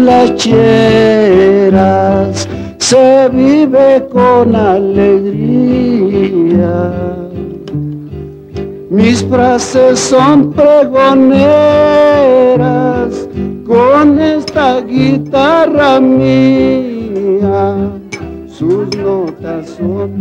talacheras se vive con alegría. Mis frases son pregoneras con esta guitarra mía. Sus notas son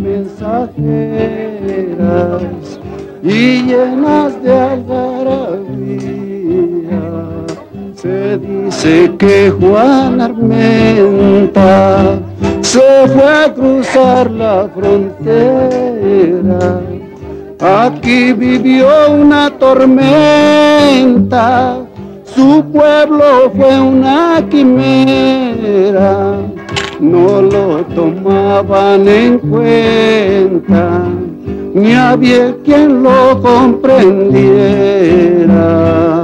mensajeras y llenas de algarabía. Se dice que Juan Armenta se fue a cruzar la frontera. Aquí vivió una tormenta, su pueblo fue una quimera. No lo tomaban en cuenta, ni había quien lo comprendiera.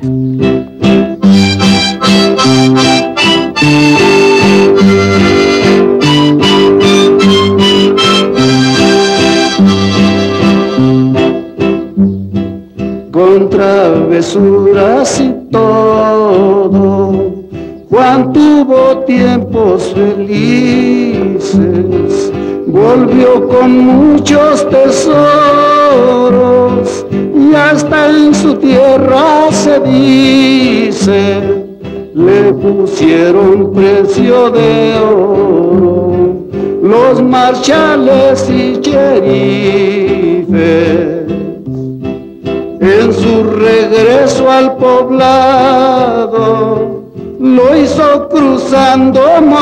Con travesuras y todo, Juan tuvo tiempos felices, volvió con muchos tesoros y hasta en su tierra se dice, le pusieron precio de oro los marshales y cherifes. En su regreso al poblado lo hizo cruzando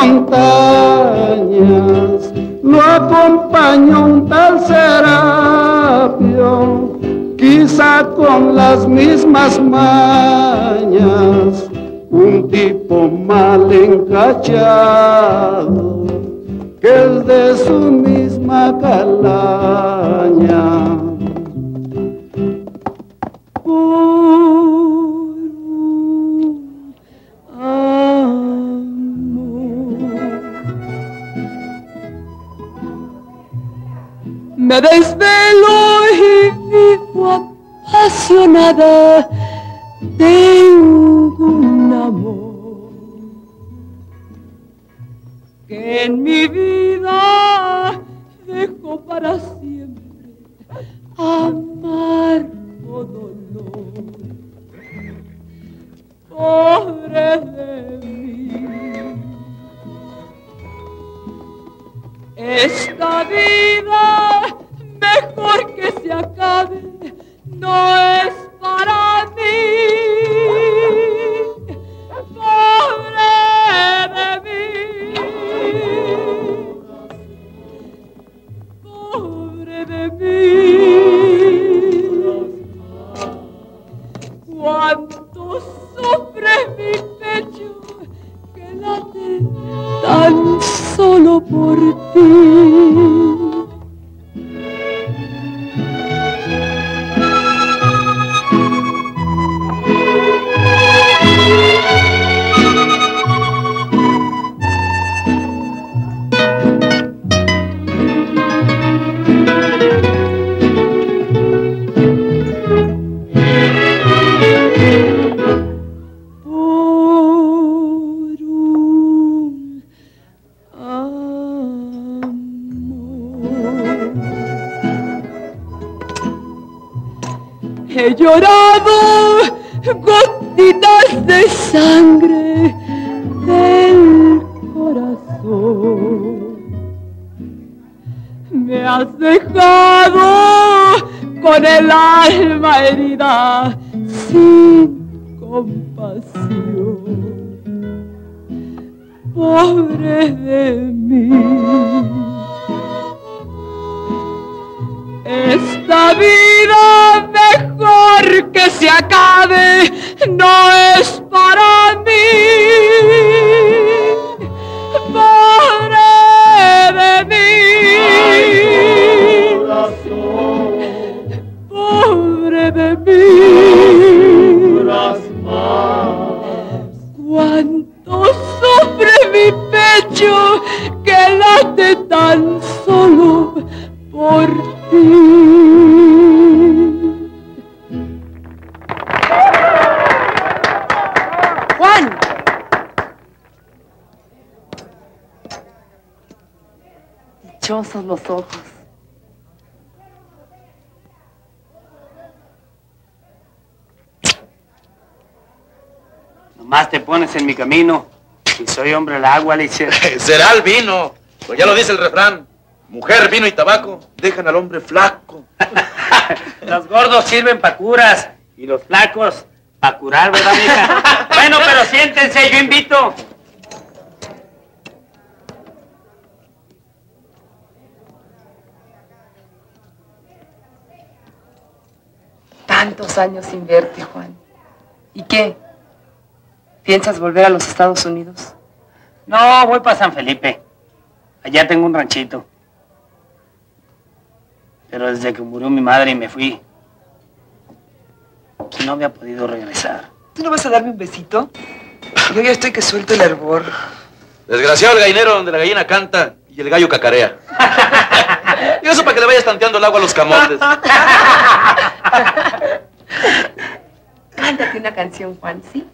montañas, lo acompañó un tal Serapio, quizá con las mismas mañas, un tipo mal encachado que es de su misma calaña. Me desvelo y vivo apasionada de un amor que en mi vida dejó para siempre amargo dolor. Pobre de mí, esta vida mejor que se acabe, no es para mí. Pobre de mí, pobre de mí. Cuánto sufre mi pecho que late tan solo por ti. He llorado gotitas de sangre del corazón. Me has dejado con el alma herida sin compasión. Pobre de mí, esta vida mejor que se acabe no es para mí. Pobre de mí, pobre de mí. Cuánto sufre mi pecho que late tan solo por ti. dichosos los ojos. Nomás te pones en mi camino y soy hombre del agua, Alicia. Será el vino. Pues ya lo dice el refrán. Mujer, vino y tabaco dejan al hombre flaco. Los gordos sirven pa' curas y los flacos pa' curar, ¿verdad, mija? Bueno, pero siéntense, yo invito. Tantos años sin verte, Juan. ¿Y qué? ¿Piensas volver a los Estados Unidos? No, voy para San Felipe. Allá tengo un ranchito. Pero desde que murió mi madre y me fui, no había podido regresar. ¿Tú no vas a darme un besito? Yo ya estoy que suelto el hervor. Desgraciado el gallinero donde la gallina canta y el gallo cacarea. Y eso para que le vayas tanteando el agua a los camotes. Cántate una canción, Juan, ¿sí?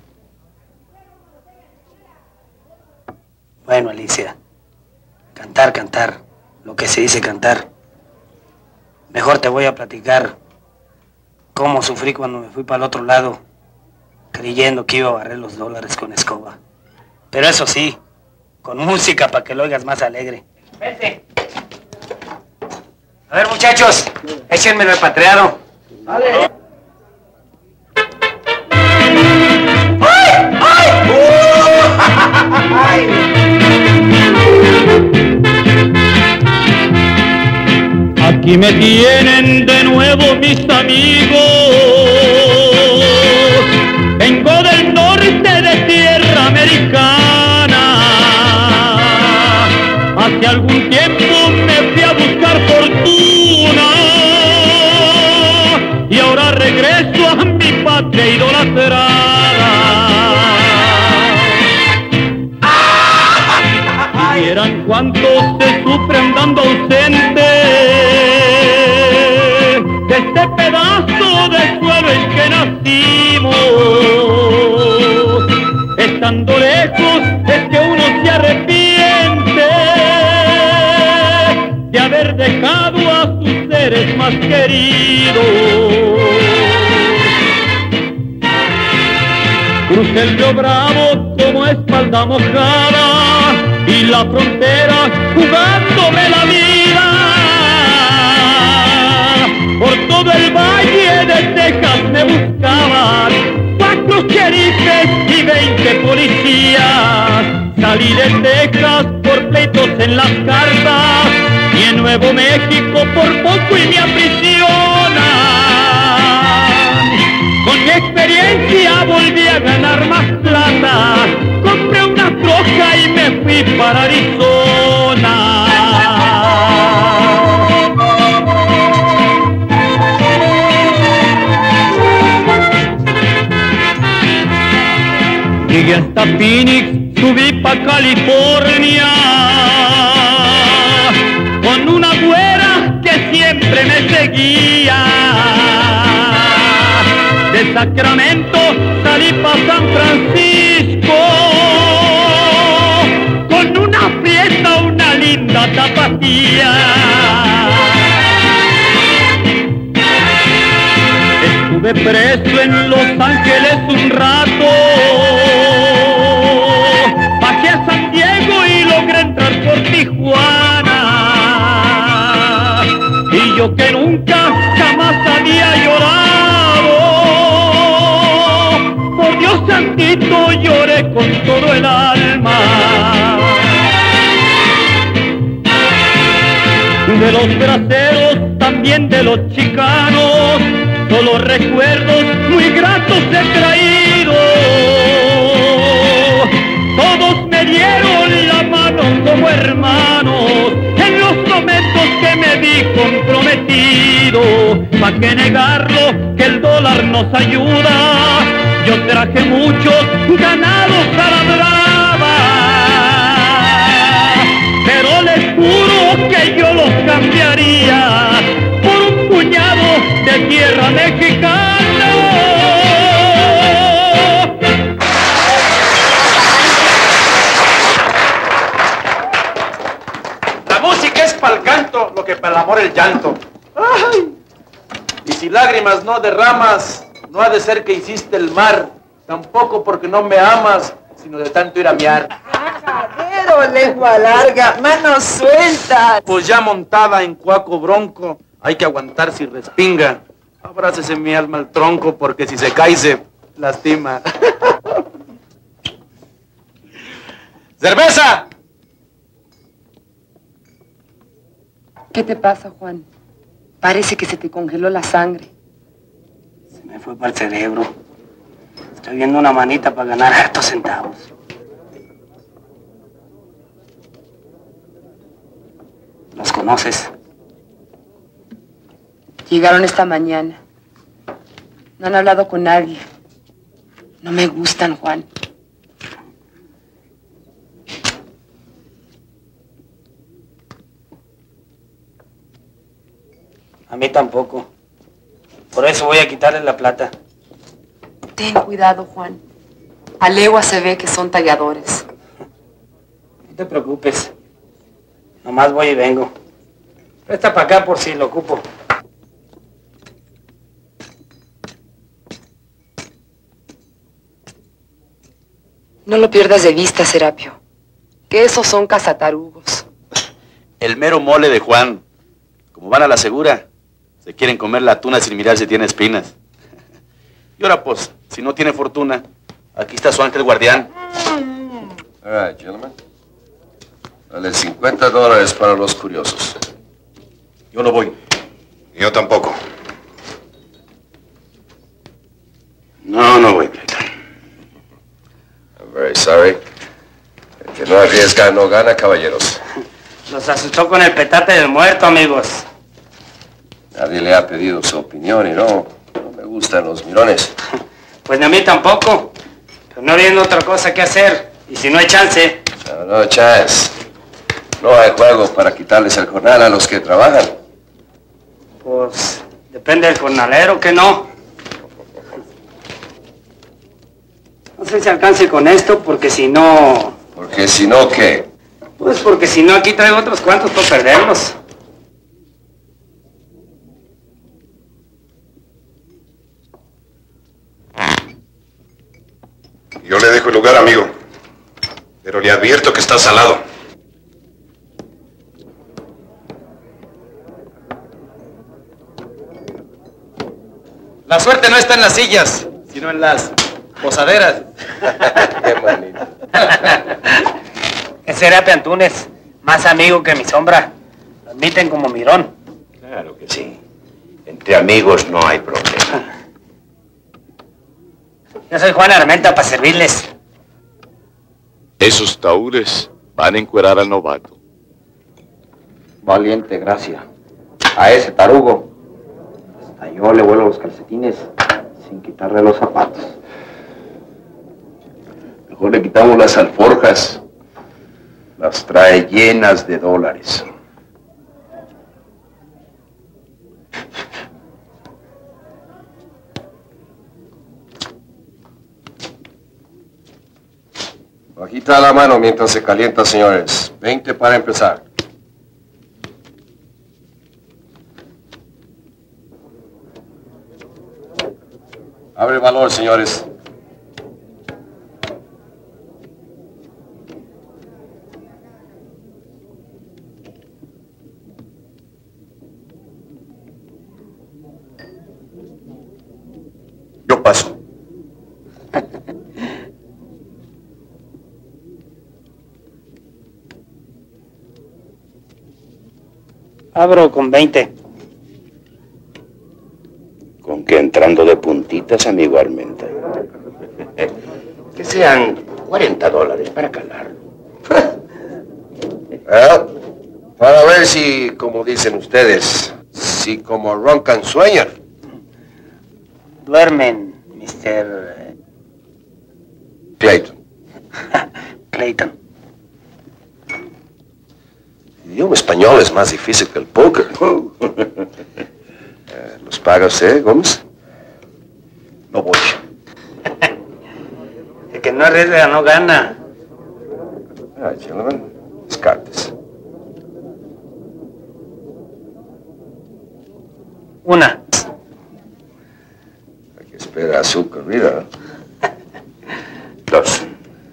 Bueno, Alicia, cantar, cantar, lo que se dice cantar. Mejor te voy a platicar cómo sufrí cuando me fui para el otro lado, creyendo que iba a barrer los dólares con escoba. Pero eso sí, con música para que lo oigas más alegre. Vete. A ver, muchachos, échenme el repatriado. Vale. ¡Ay! ¡Ay! Aquí me tienen de nuevo mis amigos. Vengo del norte de tierra americana. Hace algún tiempo me fui a buscar fortuna y ahora regreso a mi patria idolatrada. Si vieran cuántos se sufren dando ausente de este pedazo de suelo en que nacimos. Estando lejos es que uno se arrepiente de haber dejado a sus seres más queridos. Crucé el Río Bravo como espalda mojada y la frontera jugándome la vida. Por todo el valle de Texas me buscaban 4 sheriffes y 20 policías. Salí de Texas por pleitos en las cartas y en Nuevo México por poco y me aprisionan. Con mi experiencia volví a ganar más plata. Compré una troca y me fui para Arizona. Llegué hasta Phoenix, subí pa' California con una güera que siempre me seguía. De Sacramento salí pa' San Francisco con una fiesta, una linda tapatía. Estuve preso en Los Ángeles un rato, bajé a San Diego y logré entrar por Tijuana. Y yo que nunca, jamás había llorado, por Dios santito lloré con todo el alma. De los braceros, también de los chicanos, solo recuerdos muy gratos he traído. Todos me dieron la mano como hermanos en los momentos que me vi comprometido. ¿Pa' qué negarlo que el dólar nos ayuda? Yo traje muchos ganados a la brava, pero les juro que yo los cambiaría por un puñado de tierra mexicana. La música es pa'l para el amor el llanto. ¡Ay! Y si lágrimas no derramas, no ha de ser que hiciste el mar, tampoco porque no me amas, sino de tanto ir a miar. Majadero, lengua larga, manos sueltas. Pues ya montada en cuaco bronco, hay que aguantar si respinga. Abrácese mi alma al tronco, porque si se cae se lastima. ¡Cerveza! ¿Qué te pasa, Juan? Parece que se te congeló la sangre. Se me fue para el cerebro. Estoy viendo una manita para ganar hartos centavos. ¿Los conoces? Llegaron esta mañana. No han hablado con nadie. No me gustan, Juan. A mí tampoco. Por eso voy a quitarle la plata. Ten cuidado, Juan. A legua se ve que son talladores. No te preocupes. Nomás voy y vengo. Presta para acá por si lo ocupo. No lo pierdas de vista, Serapio. Que esos son cazatarugos. El mero mole de Juan. Como van a la segura, se quieren comer la tuna sin mirar si tiene espinas. Y ahora pues, si no tiene fortuna, aquí está su ángel guardián. All right, gentlemen. Dale $50 para los curiosos. Yo no voy. Yo tampoco. No voy, Clayton. I'm very sorry. El que no arriesga no gana, caballeros. Los asustó con el petate del muerto, amigos. Nadie le ha pedido su opinión y no me gustan los mirones. Pues ni a mí tampoco. Pero no viendo otra cosa que hacer. Y si no hay chance. No, chance. No hay juego para quitarles el jornal a los que trabajan. Pues depende del jornalero que no. No sé si alcance con esto porque si no... Porque si no, ¿qué? Pues porque si no aquí traigo otros cuantos para perderlos. Yo le dejo el lugar, amigo. Pero le advierto que está salado. La suerte no está en las sillas, sino en las posaderas. Qué manito. Ese era Antunes, más amigo que mi sombra. Lo admiten como mirón. Claro que sí. Entre amigos no hay problema. Yo soy Juan Armenta para servirles. Esos taúdes van a encuerar al novato. Valiente gracia. A ese tarugo. Hasta yo le vuelo los calcetines sin quitarle los zapatos. Mejor le quitamos las alforjas. Las trae llenas de dólares. Bajita la mano mientras se calienta, señores. 20 para empezar. Abre valor, señores. Yo paso. Abro con 20. ¿Con qué entrando de puntitas, amigo Armenta? Que sean $40 para calarlo. Para ver si, como dicen ustedes, si como roncan sueñan. Duermen, Mr. Clayton. Clayton. El idioma español es más difícil que el póker. ¿Los paga usted, Gómez? No voy. El que no arriesga no gana. All right, gentlemen. Las cartas. Una. Hay que esperar a su corrida. 2.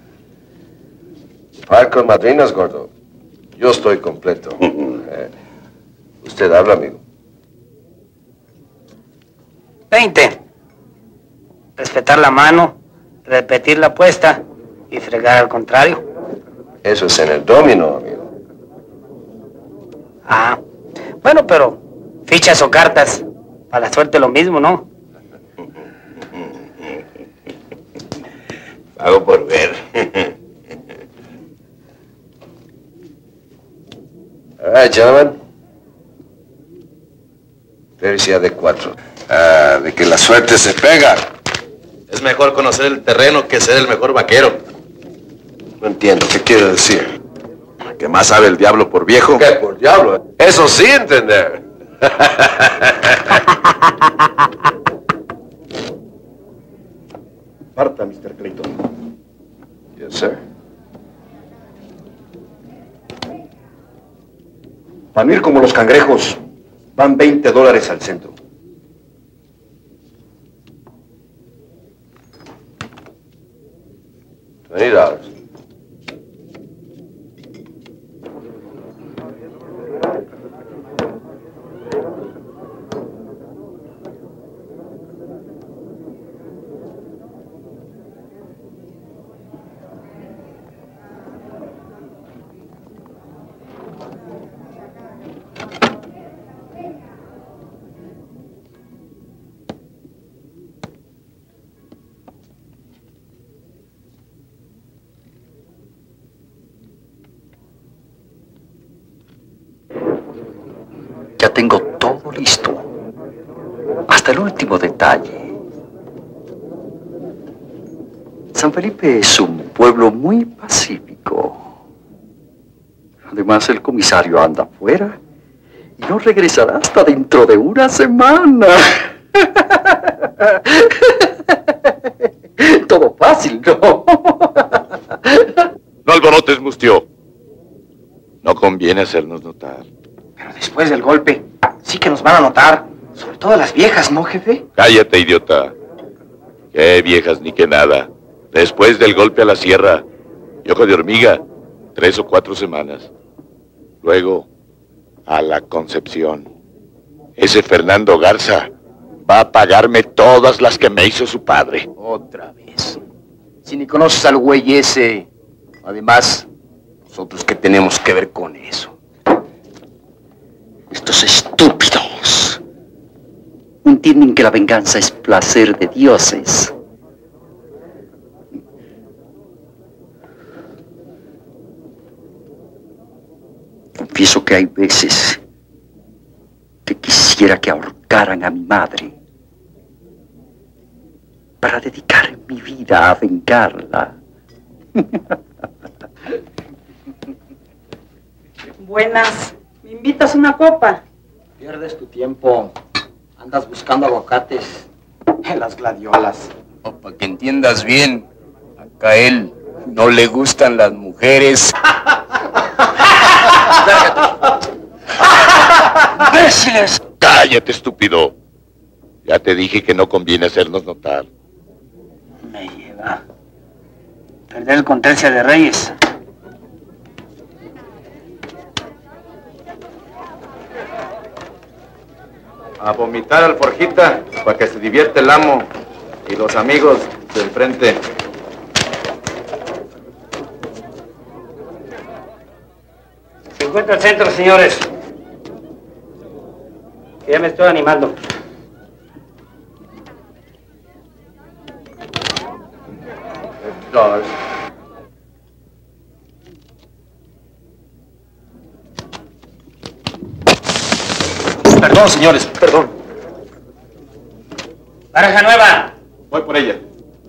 Par con madrinas, gordo. Yo estoy completo. Usted habla, amigo. 20. Respetar la mano, repetir la apuesta y fregar al contrario. Eso es en el domino, amigo. Ah, bueno, pero fichas o cartas, para la suerte lo mismo, ¿no? Pago por ver. All right, gentlemen. Felicidad de 4. De que la suerte se pega. Es mejor conocer el terreno que ser el mejor vaquero. No entiendo, ¿qué quiere decir? ¿Qué más sabe el diablo por viejo? ¿Qué por diablo? Eso sí entender. Parta, Mr. Clayton. Yes, sir. Van ir como los cangrejos. Van $20 al centro. $20. Ya tengo todo listo, hasta el último detalle. San Felipe es un pueblo muy pacífico. Además, el comisario anda afuera y no regresará hasta dentro de una semana. Todo fácil, ¿no? No alborotes, Mustio. No conviene hacernos notar. Pero después del golpe, sí que nos van a notar. Sobre todo las viejas, ¿no, jefe? Cállate, idiota. Qué viejas ni qué nada. Después del golpe a la sierra y ojo de hormiga, 3 o 4 semanas. Luego, a la Concepción. Ese Fernando Garza va a pagarme todas las que me hizo su padre. Otra vez. Si ni conoces al güey ese. Además, nosotros qué tenemos que ver con eso. Estos estúpidos no entienden que la venganza es placer de dioses. Confieso que hay veces que quisiera que ahorcaran a mi madre para dedicar mi vida a vengarla. Buenas. ¿Me invitas una copa? Pierdes tu tiempo. Andas buscando aguacates en las gladiolas. Para que entiendas bien, acá a él no le gustan las mujeres. ¡Imbéciles! ¡Cállate, estúpido! Ya te dije que no conviene hacernos notar. Me lleva. Perder el Contencia de Reyes. A vomitar al Forjita para que se divierte el amo y los amigos del frente. Se encuentra el centro, señores. Que ya me estoy animando. $20. Perdón, señores, perdón. ¡Baraja nueva! Voy por ella.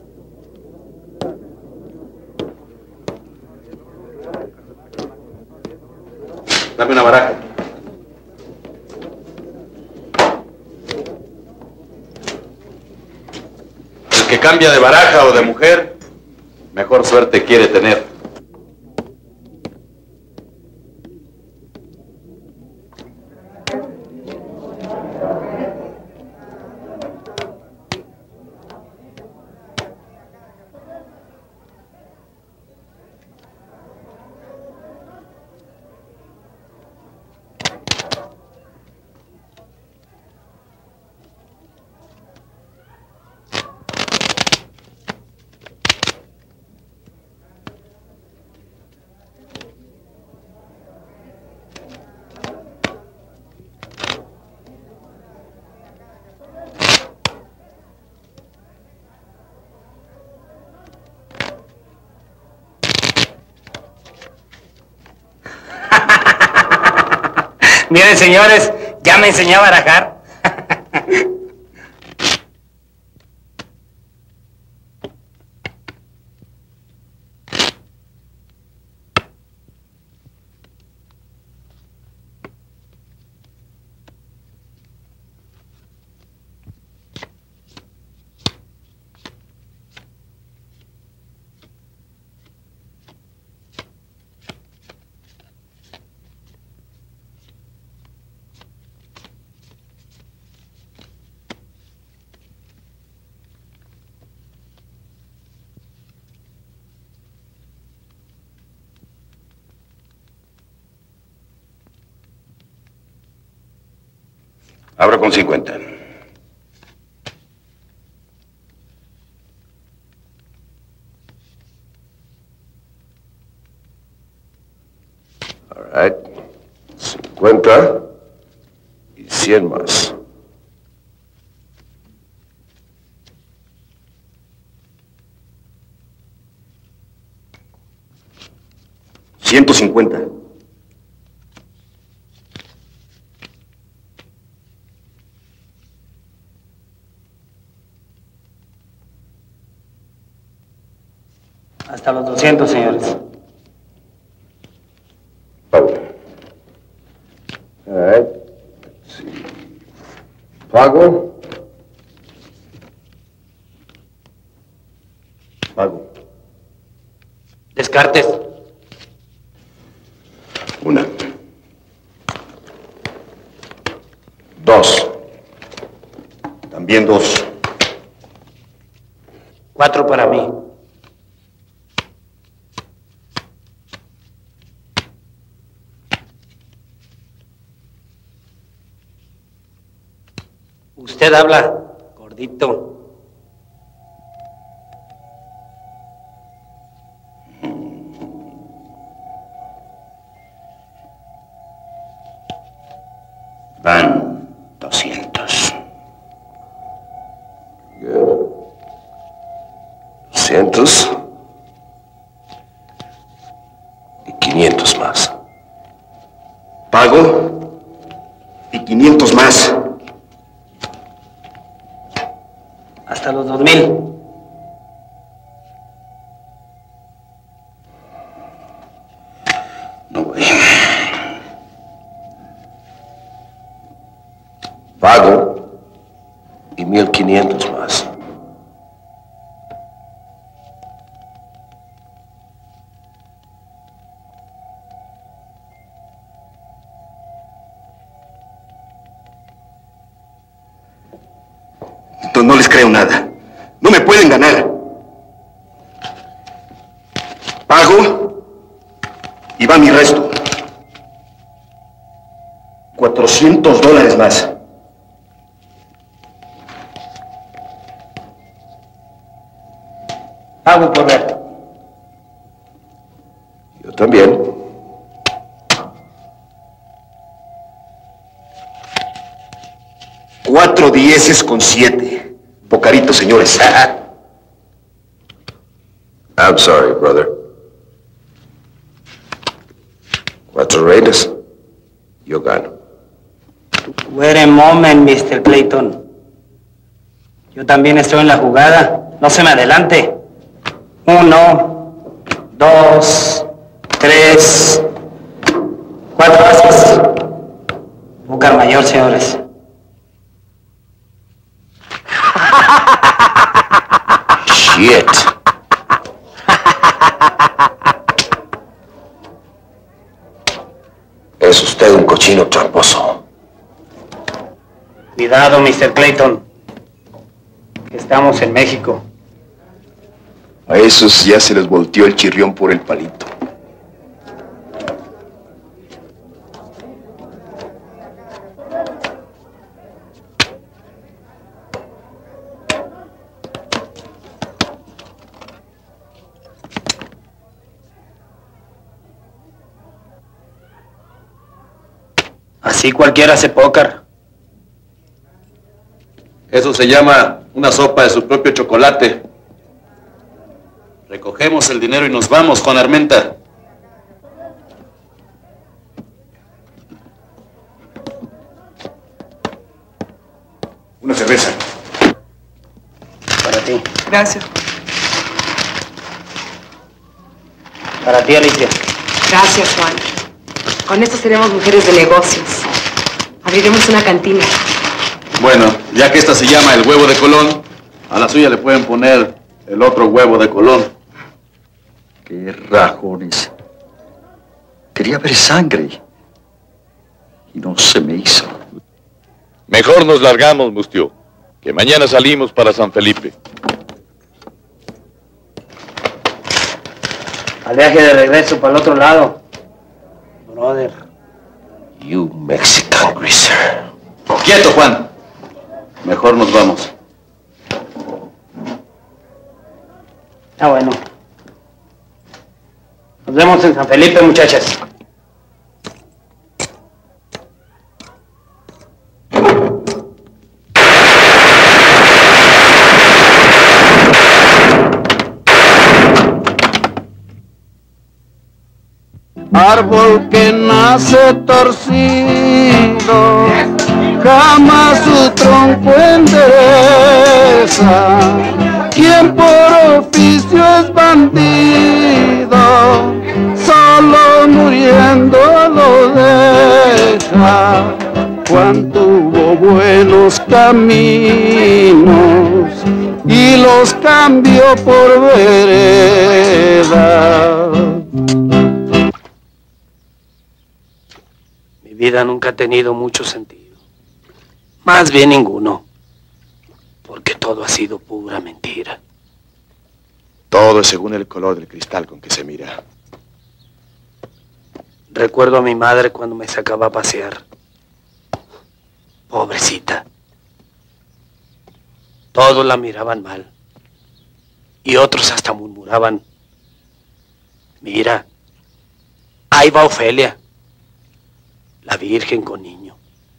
Dame una baraja. El que cambia de baraja o de mujer, mejor suerte quiere tener. Miren, señores, ya me enseñé a barajar. Abro con 50. All right. 50 y 100 más. $150. Hasta los 200, señores. Pago. All right. Let's see. Pago. Pago. Descartes. Una. 2. También 2. 4 para mí. Usted habla, gordito. Van 200. Good. 200. Y 500 más. Pago y 500 más. Hasta los 2000. No voy. Pago y 1500 más. No les creo nada. No me pueden ganar. Pago y va mi resto. $400 más. Pago por ver. Yo también. Cuatro 10 con 7. Pocarito, señores. I'm sorry, brother. 4 reinas. Yo gano. Wait a moment, Mr. Clayton. Yo también estoy en la jugada. No se me adelante. 1, 2, 3, 4 veces. Pócar mayor, señores. Shit. Es usted un cochino tramposo. Cuidado, Mr. Clayton. Que estamos en México. A esos ya se les volteó el chirrión por el palito. Así cualquiera hace póker. Eso se llama una sopa de su propio chocolate. Recogemos el dinero y nos vamos, Juan Armenta. cerveza. Para ti. Gracias. Para ti, Alicia. Gracias, Juan. Con esto seremos mujeres de negocios. Abriremos una cantina. Bueno, ya que esta se llama el huevo de Colón, a la suya le pueden poner el otro huevo de Colón. ¡Qué rajones! Quería ver sangre. Y no se me hizo. Mejor nos largamos, Mustio, que mañana salimos para San Felipe. Al viaje de regreso para el otro lado. Brother. You Mexican greaser. ¡Quieto, Juan! Mejor nos vamos. Ah, bueno. Nos vemos en San Felipe, muchachas. Árbol que nace torcido, jamás su tronco endereza. Quien por oficio es bandido, solo muriendo lo deja. Juan tuvo buenos caminos y los cambió por vereda. Mi vida nunca ha tenido mucho sentido. Más bien ninguno. Porque todo ha sido pura mentira. Todo es según el color del cristal con que se mira. Recuerdo a mi madre cuando me sacaba a pasear. Pobrecita. Todos la miraban mal. Y otros hasta murmuraban: mira, ahí va Ofelia, la Virgen con niño.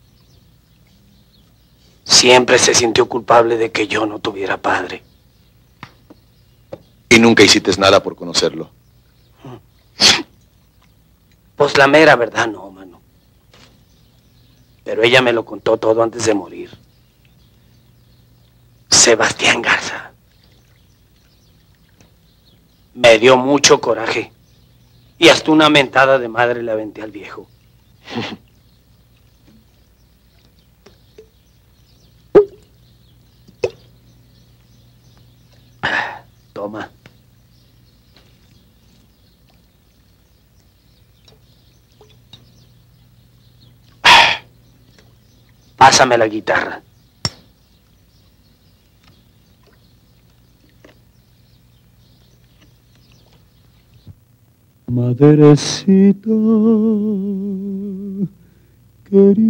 Siempre se sintió culpable de que yo no tuviera padre. ¿Y nunca hiciste nada por conocerlo? Pues la mera verdad no, mano. Pero ella me lo contó todo antes de morir. Sebastián Garza. Me dio mucho coraje. Y hasta una mentada de madre le aventé al viejo. Toma. Pásame la guitarra. Madrecita querida,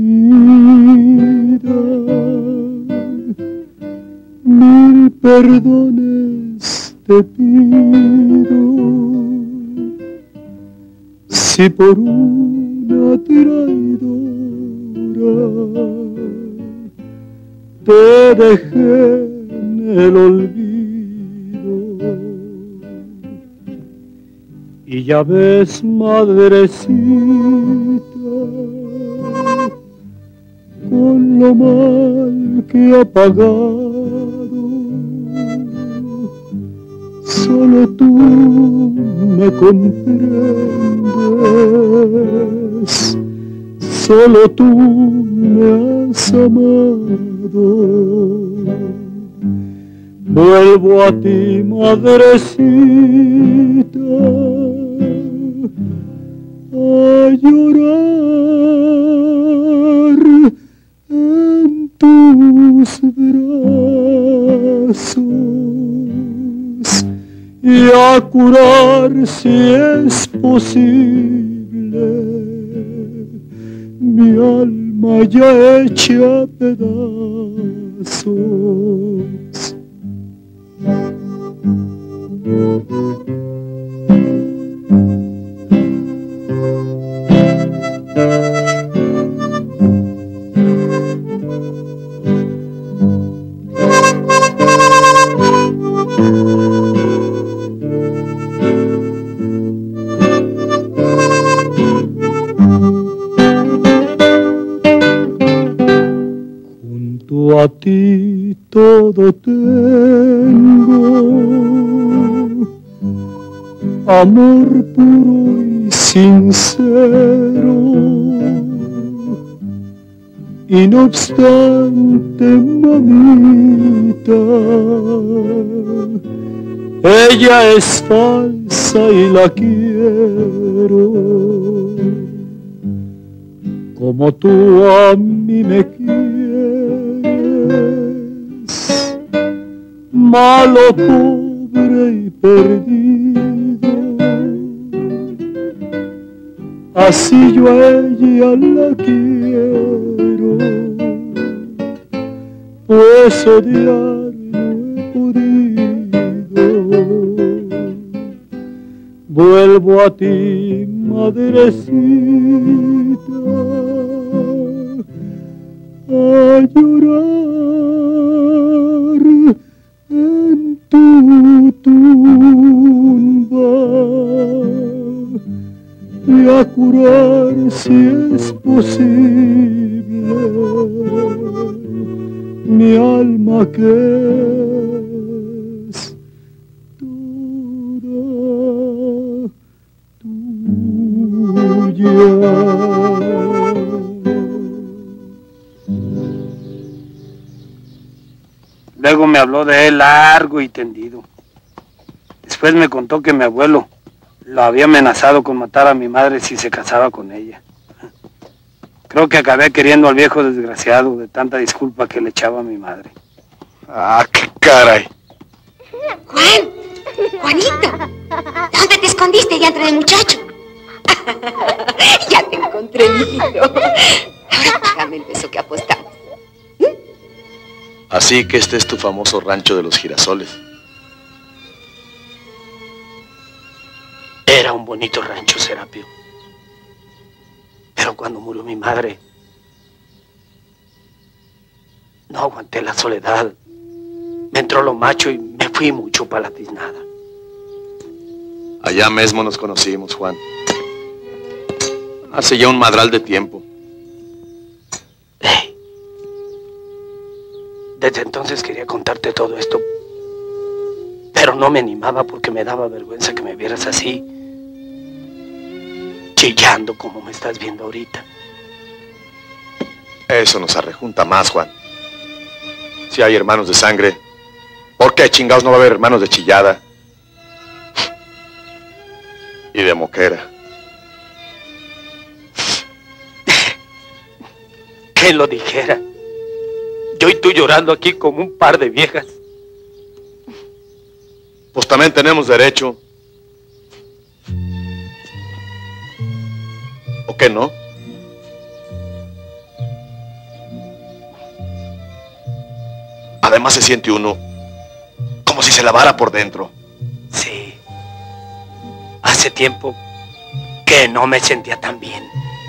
mil perdones te pido, si por una traidora te dejé en el olvido. Y ya ves, madrecita, con lo mal que ha pagado, solo tú me comprendes, solo tú me has amado. Vuelvo a ti, madrecita, a llorar en tus brazos y a curar, si es posible, mi alma ya hecha pedazos. Junto a ti todo tengo, amor puro y sincero, y no obstante, mamita, ella es falsa y la quiero, como tú a mí me quieres, malo, pobre y perdido, así yo a ella la quiero, pues odiar no he podido. Vuelvo a ti, madrecita, a llorar en tu tumba y a curar, si es posible, mi alma que es toda tuya. Luego me habló de él largo y tendido. Después me contó que mi abuelo lo había amenazado con matar a mi madre si se casaba con ella. Creo que acabé queriendo al viejo desgraciado de tanta disculpa que le echaba a mi madre. ¡Ah, qué caray! Juan, Juanito, ¿dónde te escondiste, diantre de muchacho? Ya te encontré, mijito. Ahora págame el beso que apostamos. Así que este es tu famoso rancho de los girasoles. Era un bonito rancho, Serapio. Pero cuando murió mi madre, no aguanté la soledad. Me entró lo macho y me fui mucho para la tiznada. Allá mismo nos conocimos, Juan. Hace ya un madral de tiempo. Desde entonces quería contarte todo esto, pero no me animaba porque me daba vergüenza que me vieras así, chillando como me estás viendo ahorita. Eso nos arrejunta más, Juan. Si hay hermanos de sangre, ¿por qué chingados no va a haber hermanos de chillada? Y de moquera. ¿Quién lo dijera? Yo y tú llorando aquí como un par de viejas. Pues también tenemos derecho. ¿O qué no? Además se siente uno como si se lavara por dentro. Sí. Hace tiempo que no me sentía tan bien.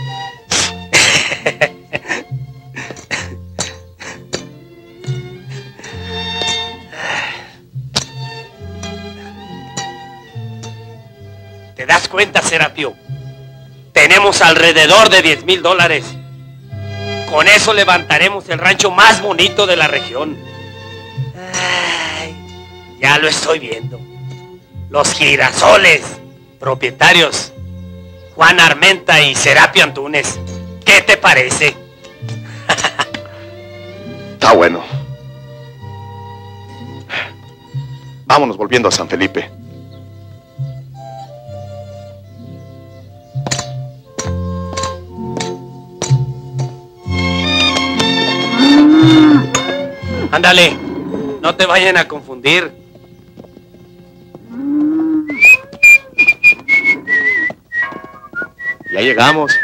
¿Te das cuenta, Serapio? Tenemos alrededor de $10,000. Con eso levantaremos el rancho más bonito de la región. Ay, ya lo estoy viendo. Los girasoles, propietarios, Juan Armenta y Serapio Antúnez. ¿Qué te parece? Está bueno. Vámonos volviendo a San Felipe. Ándale, no te vayan a confundir. Ya llegamos.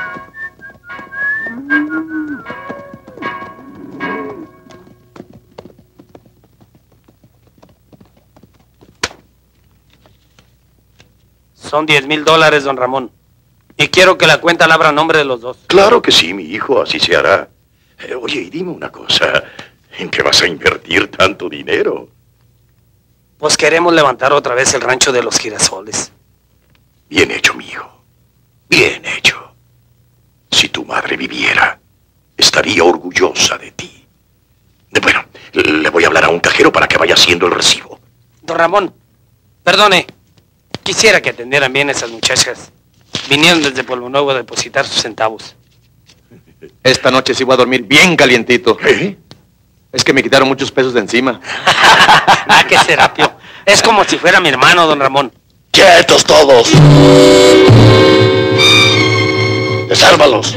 Son $10,000, don Ramón. Y quiero que la cuenta la abra a nombre de los dos. Claro que sí, mi hijo, así se hará. Oye, y dime una cosa. ¿En qué vas a invertir tanto dinero? Pues queremos levantar otra vez el rancho de los girasoles. Bien hecho, mi hijo. Bien hecho. Si tu madre viviera, estaría orgullosa de ti. Bueno, Le voy a hablar a un cajero para que vaya haciendo el recibo. Don Ramón, perdone. Quisiera que atendieran bien a esas muchachas. Vinieron desde Pueblo Nuevo a depositar sus centavos. Esta noche sí voy a dormir bien calientito. Es que me quitaron muchos pesos de encima. ¡Qué Serapio! Es como si fuera mi hermano, don Ramón. ¡Quietos todos! ¡Desármalos!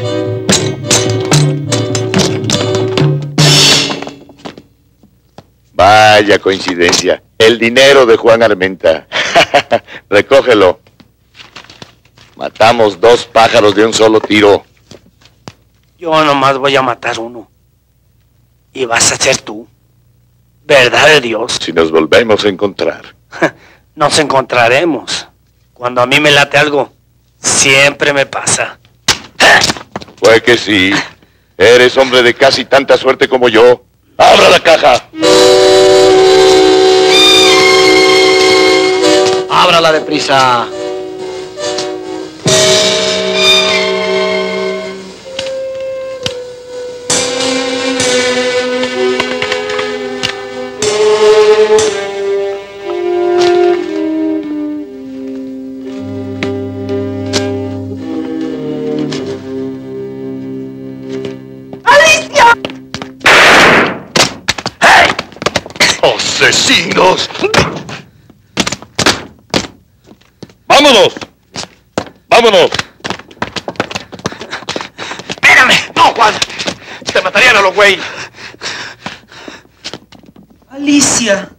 Vaya coincidencia. El dinero de Juan Armenta. Recógelo. Matamos 2 pájaros de un solo tiro. Yo nomás voy a matar uno. Y vas a ser tú. ¿Verdad de Dios? Si nos volvemos a encontrar. Nos encontraremos. Cuando a mí me late algo, siempre me pasa. Pues que sí. Eres hombre de casi tanta suerte como yo. ¡Abra la caja! Ábrala deprisa. ¡Asesinos! ¡Vámonos! ¡Vámonos! ¡Espérame! ¡No, Juan! Te matarían a los güey. Alicia.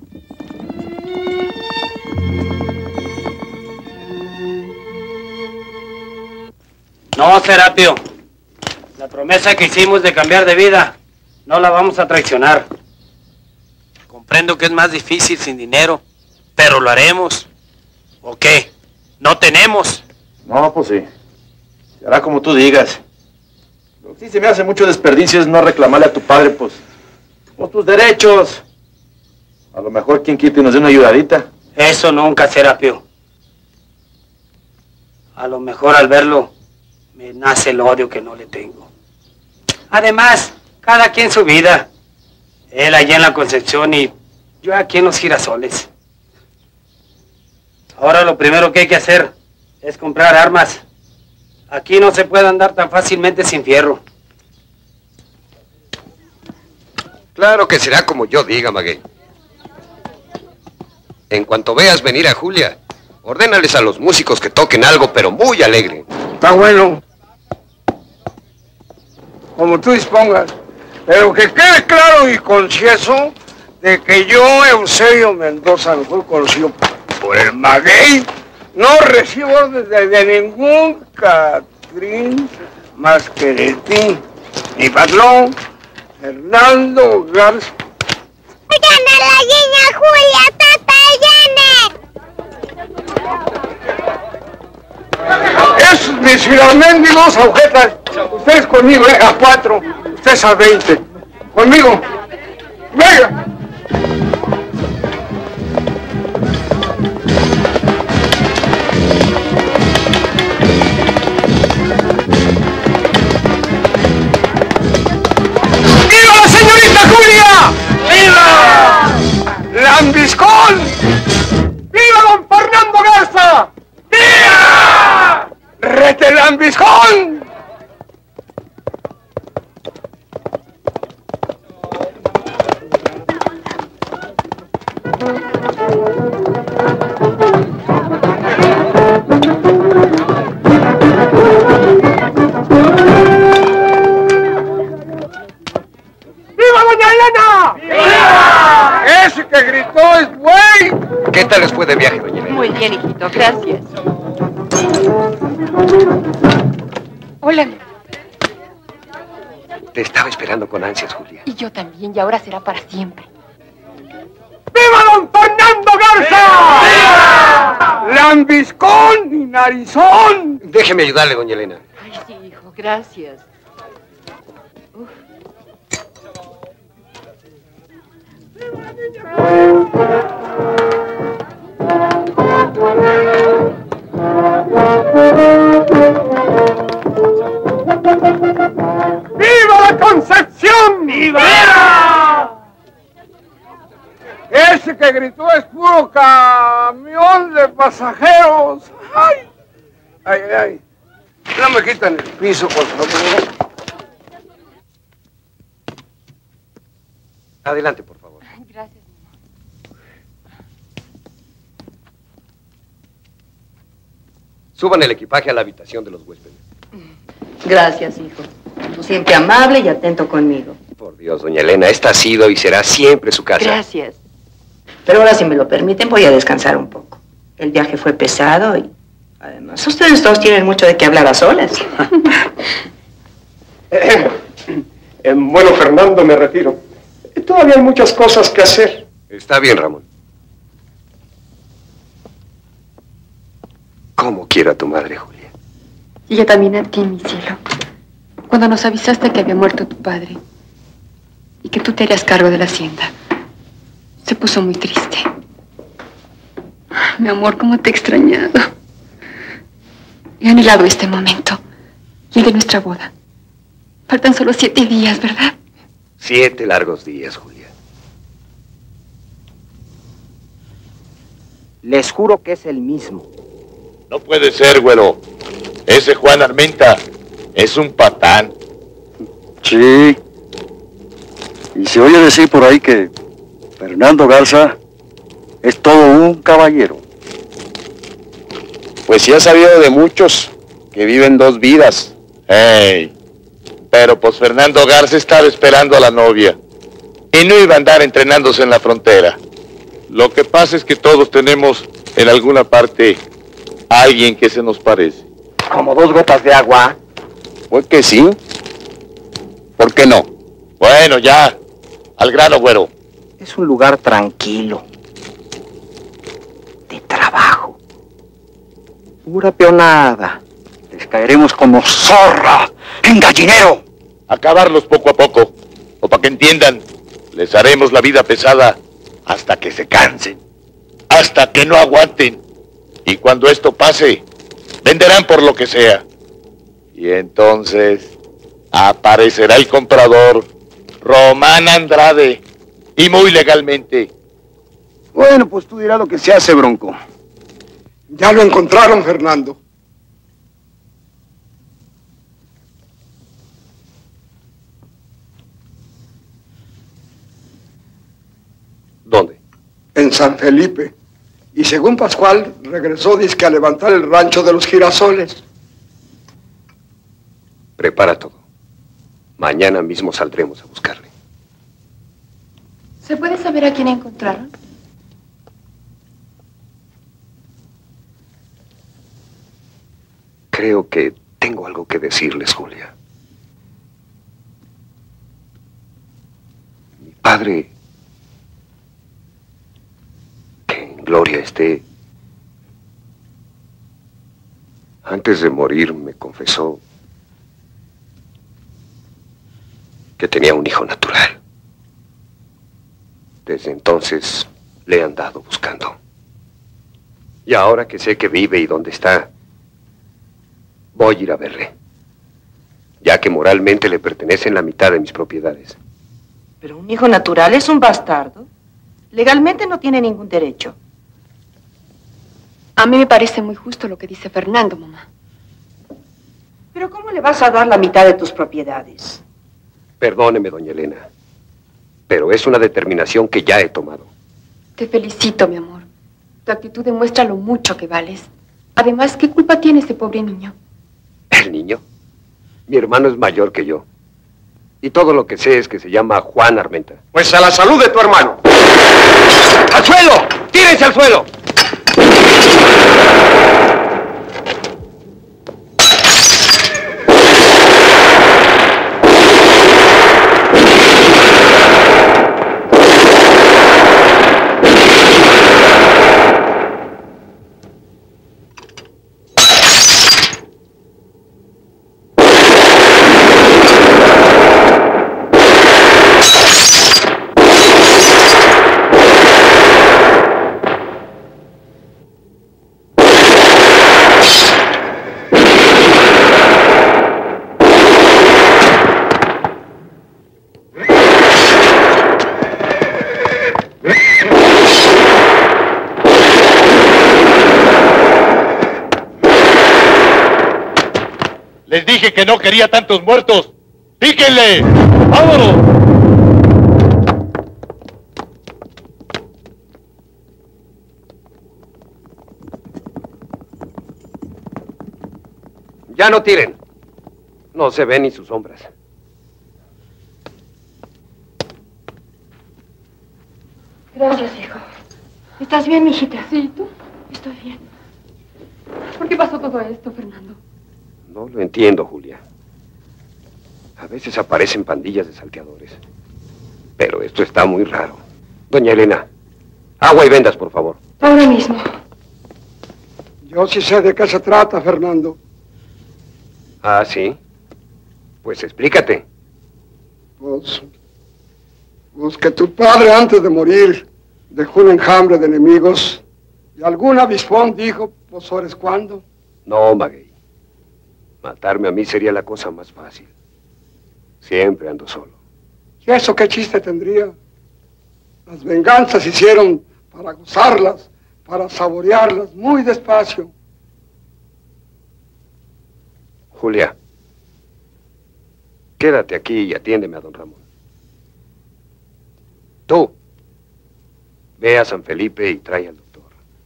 No, Serapio. La promesa que hicimos de cambiar de vida, no la vamos a traicionar. Comprendo que es más difícil sin dinero, pero lo haremos. ¿O qué? ¿No tenemos? No, pues sí. Se hará como tú digas. Lo que sí se me hace mucho desperdicio es no reclamarle a tu padre, pues, por tus derechos. A lo mejor quien quite y nos dé una ayudadita. Eso nunca, Serapio. A lo mejor al verlo, me nace el odio que no le tengo. Además, cada quien su vida. Él allá en la Concepción y yo aquí en los Girasoles. Ahora lo primero que hay que hacer es comprar armas. Aquí no se puede andar tan fácilmente sin fierro. Claro que será como yo diga, Maguey. En cuanto veas venir a Julia, ordénales a los músicos que toquen algo, pero muy alegre. Está bueno. Como tú dispongas. Pero que quede claro y conciso de que yo, Eusebio Mendoza, mejor conocido por el Maguey, no recibo órdenes de ningún Catrín más que de ti, mi patrón, Fernando Garza. ¡Oigan a la niña Julia, Tata, Esos mis mendigos agujetas, ustedes conmigo, a 4, ustedes a 20. Conmigo. ¡Venga! ¡Viva la señorita Julia! ¡Viva! ¡Lambiscón! ¡Viva don Fernando Garza! ¡Viva! ¡Rete Lambiscón! ¡Viva doña Elena! ¡Viva! ¡Ese que gritó es güey! ¿Qué tal les fue de viaje, doña Elena? Muy bien, hijito, gracias. Hola. Te estaba esperando con ansias, Julia. Y yo también, y ahora será para siempre. ¡Viva don Fernando Garza! ¡Viva! ¡Lambiscón y narizón! Déjeme ayudarle, doña Elena. Ay, sí, hijo, gracias. Uf. ¡Viva la Concepción! ¡Viva! pasajeros! ¡Ay! ¡Ay, ay! No me quitan el piso, por favor. Adelante, por favor. Gracias. Suban el equipaje a la habitación de los huéspedes. Gracias, hijo. Tú siempre amable y atento conmigo. Por Dios, doña Elena, esta ha sido y será siempre su casa. Gracias. Pero ahora, si me lo permiten, voy a descansar un poco. El viaje fue pesado y, además, ustedes dos tienen mucho de qué hablar a solas. Bueno, Fernando, me retiro. Todavía hay muchas cosas que hacer. Está bien, Ramón. ¿Cómo quiero a tu madre, Julia? Y yo también a ti, mi cielo. Cuando nos avisaste que había muerto tu padre y que tú te harías cargo de la hacienda, se puso muy triste. Mi amor, cómo te he extrañado. He anhelado este momento y el de nuestra boda. Faltan solo 7 días, ¿verdad? 7 largos días, Julia. Les juro que es el mismo. No puede ser, güero. Ese Juan Armenta es un patán. Sí. Y se oye decir por ahí que Fernando Garza es todo un caballero. Pues sí ha sabido de muchos que viven 2 vidas. ¡Ey! Pero pues Fernando Garza estaba esperando a la novia. Y no iba a andar entrenándose en la frontera. Lo que pasa es que todos tenemos en alguna parte a alguien que se nos parece. Como 2 gotas de agua. Pues que sí. ¿Por qué no? Bueno, ya. Al grano, güero. Es un lugar tranquilo. De trabajo. Pura peonada. Les caeremos como zorra en gallinero. Acabarlos poco a poco. O para que entiendan, les haremos la vida pesada hasta que se cansen. Hasta que no aguanten. Y cuando esto pase, venderán por lo que sea. Y entonces aparecerá el comprador, Román Andrade, y muy legalmente. Bueno, pues tú dirás lo que se hace, Bronco. Ya lo encontraron, Fernando. ¿Dónde? En San Felipe. Y según Pascual, regresó dizque a levantar el rancho de los girasoles. Prepara todo. Mañana mismo saldremos a buscarle. ¿Se puede saber a quién encontraron? Creo que tengo algo que decirles, Julia. Mi padre, que en gloria esté, antes de morir me confesó que tenía un hijo natural. Desde entonces le he andado buscando. Y ahora que sé que vive y dónde está, voy a ir a verle, ya que moralmente le pertenecen la mitad de mis propiedades. Pero un hijo natural es un bastardo. Legalmente no tiene ningún derecho. A mí me parece muy justo lo que dice Fernando, mamá. Pero ¿cómo le vas a dar la mitad de tus propiedades? Perdóneme, doña Elena, pero es una determinación que ya he tomado. Te felicito, mi amor. Tu actitud demuestra lo mucho que vales. Además, ¿qué culpa tiene ese pobre niño? ¿El niño? Mi hermano es mayor que yo. Y todo lo que sé es que se llama Juan Armenta. Pues a la salud de tu hermano. ¡Al suelo! ¡Tírense al suelo! Les dije que no quería tantos muertos. ¡Píquenle! ¡Vámonos! Ya no tiren. No se ven ni sus sombras. Gracias, hijo. ¿Estás bien, mijita? Sí, ¿tú? Estoy bien. ¿Por qué pasó todo esto, Fernando? No lo entiendo, Julia. A veces aparecen pandillas de salteadores. Pero esto está muy raro. Doña Elena, agua y vendas, por favor. Ahora mismo. Yo sí sé de qué se trata, Fernando. Ah, ¿sí? Pues explícate. Pues que tu padre antes de morir dejó un enjambre de enemigos y algún avispón dijo, pues ¿sabes cuándo? No, Maguey. Matarme a mí sería la cosa más fácil. Siempre ando solo. ¿Y eso qué chiste tendría? Las venganzas se hicieron para gozarlas, para saborearlas muy despacio. Julia, quédate aquí y atiéndeme a don Ramón. Tú, ve a San Felipe y trae al doctor.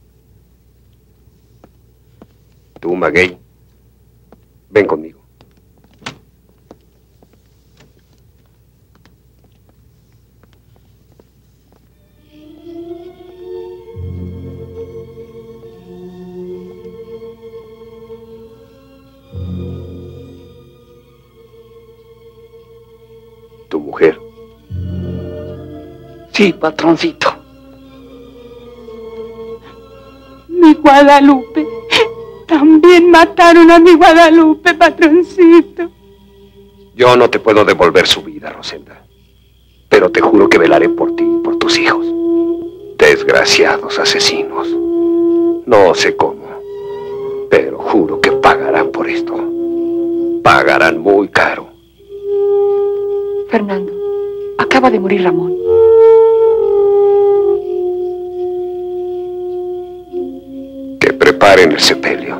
Tú, Maguey, ven conmigo. ¿Tu mujer? Sí, patroncito. Mi Guadalupe. También mataron a mi Guadalupe, patroncito. Yo no te puedo devolver su vida, Rosenda. Pero te juro que velaré por ti y por tus hijos. Desgraciados asesinos. No sé cómo, pero juro que pagarán por esto. Pagarán muy caro. Fernando, acaba de morir Ramón. Que preparen el sepelio.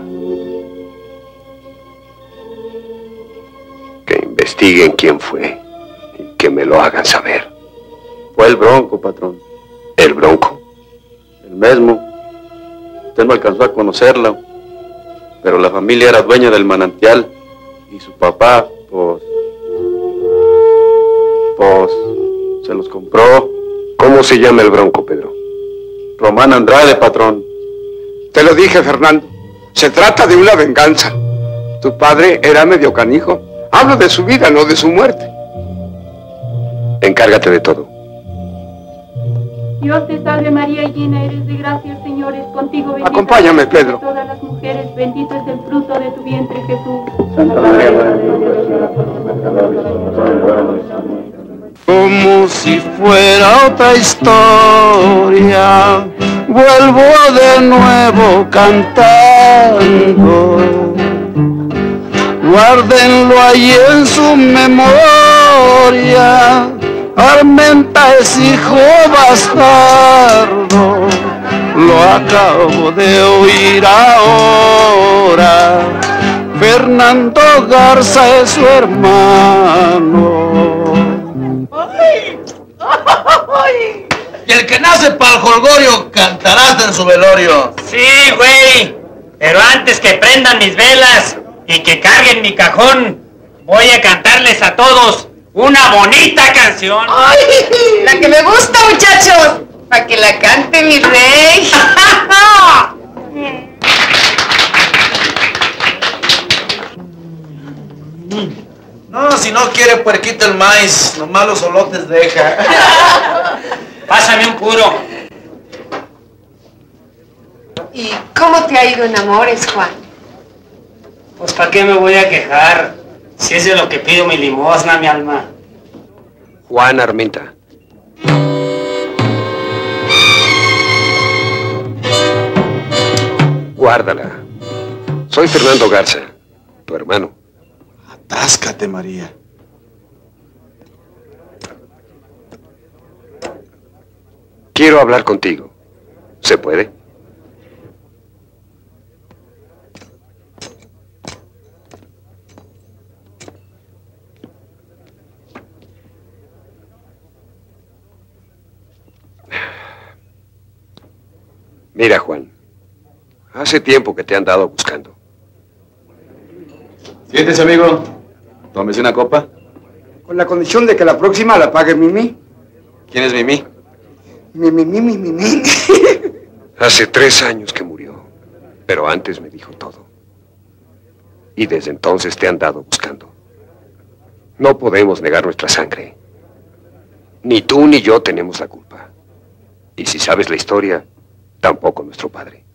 Que investiguen quién fue y que me lo hagan saber. Fue el Bronco, patrón. ¿El Bronco? El mismo. Usted no alcanzó a conocerlo, pero la familia era dueña del manantial y su papá, pues se los compró. ¿Cómo se llama el Bronco, Pedro? Román Andrade, patrón. Te lo dije, Fernando. Se trata de una venganza. Tu padre era medio canijo. Hablo de su vida, no de su muerte. Encárgate de todo. Dios te salve María, llena eres de gracia, el Señor es contigo. Bendita Acompáñame, Pedro. entre todas las mujeres, bendito es el fruto de tu vientre, Jesús. Como si fuera otra historia, vuelvo de nuevo cantando. Guárdenlo ahí en su memoria. Armenta es hijo bastardo, lo acabo de oír ahora. Fernando Garza es su hermano. Y el que nace para el jolgorio cantará hasta en su velorio. Sí, güey. Pero antes que prendan mis velas y que carguen mi cajón, voy a cantarles a todos una bonita canción. ¡Ay! La que me gusta, muchachos. Para que la cante mi rey. No, si no quiere puerquito el maíz, nomás los solotes deja. Pásame un puro. ¿Y cómo te ha ido en amores, Juan? Pues ¿para qué me voy a quejar? Si es de lo que pido mi limosna, mi alma. Juan Armenta. Guárdala. Soy Fernando Garza, tu hermano. Atáscate, María. Quiero hablar contigo. ¿Se puede? Mira, Juan, hace tiempo que te han dado buscando. Siéntese, amigo. Tómese una copa. Con la condición de que la próxima la pague Mimi. ¿Quién es Mimi? Mimi. Hace 3 años que murió, pero antes me dijo todo. Y desde entonces te han dado buscando. No podemos negar nuestra sangre. Ni tú ni yo tenemos la culpa. Y si sabes la historia, tampoco nuestro padre.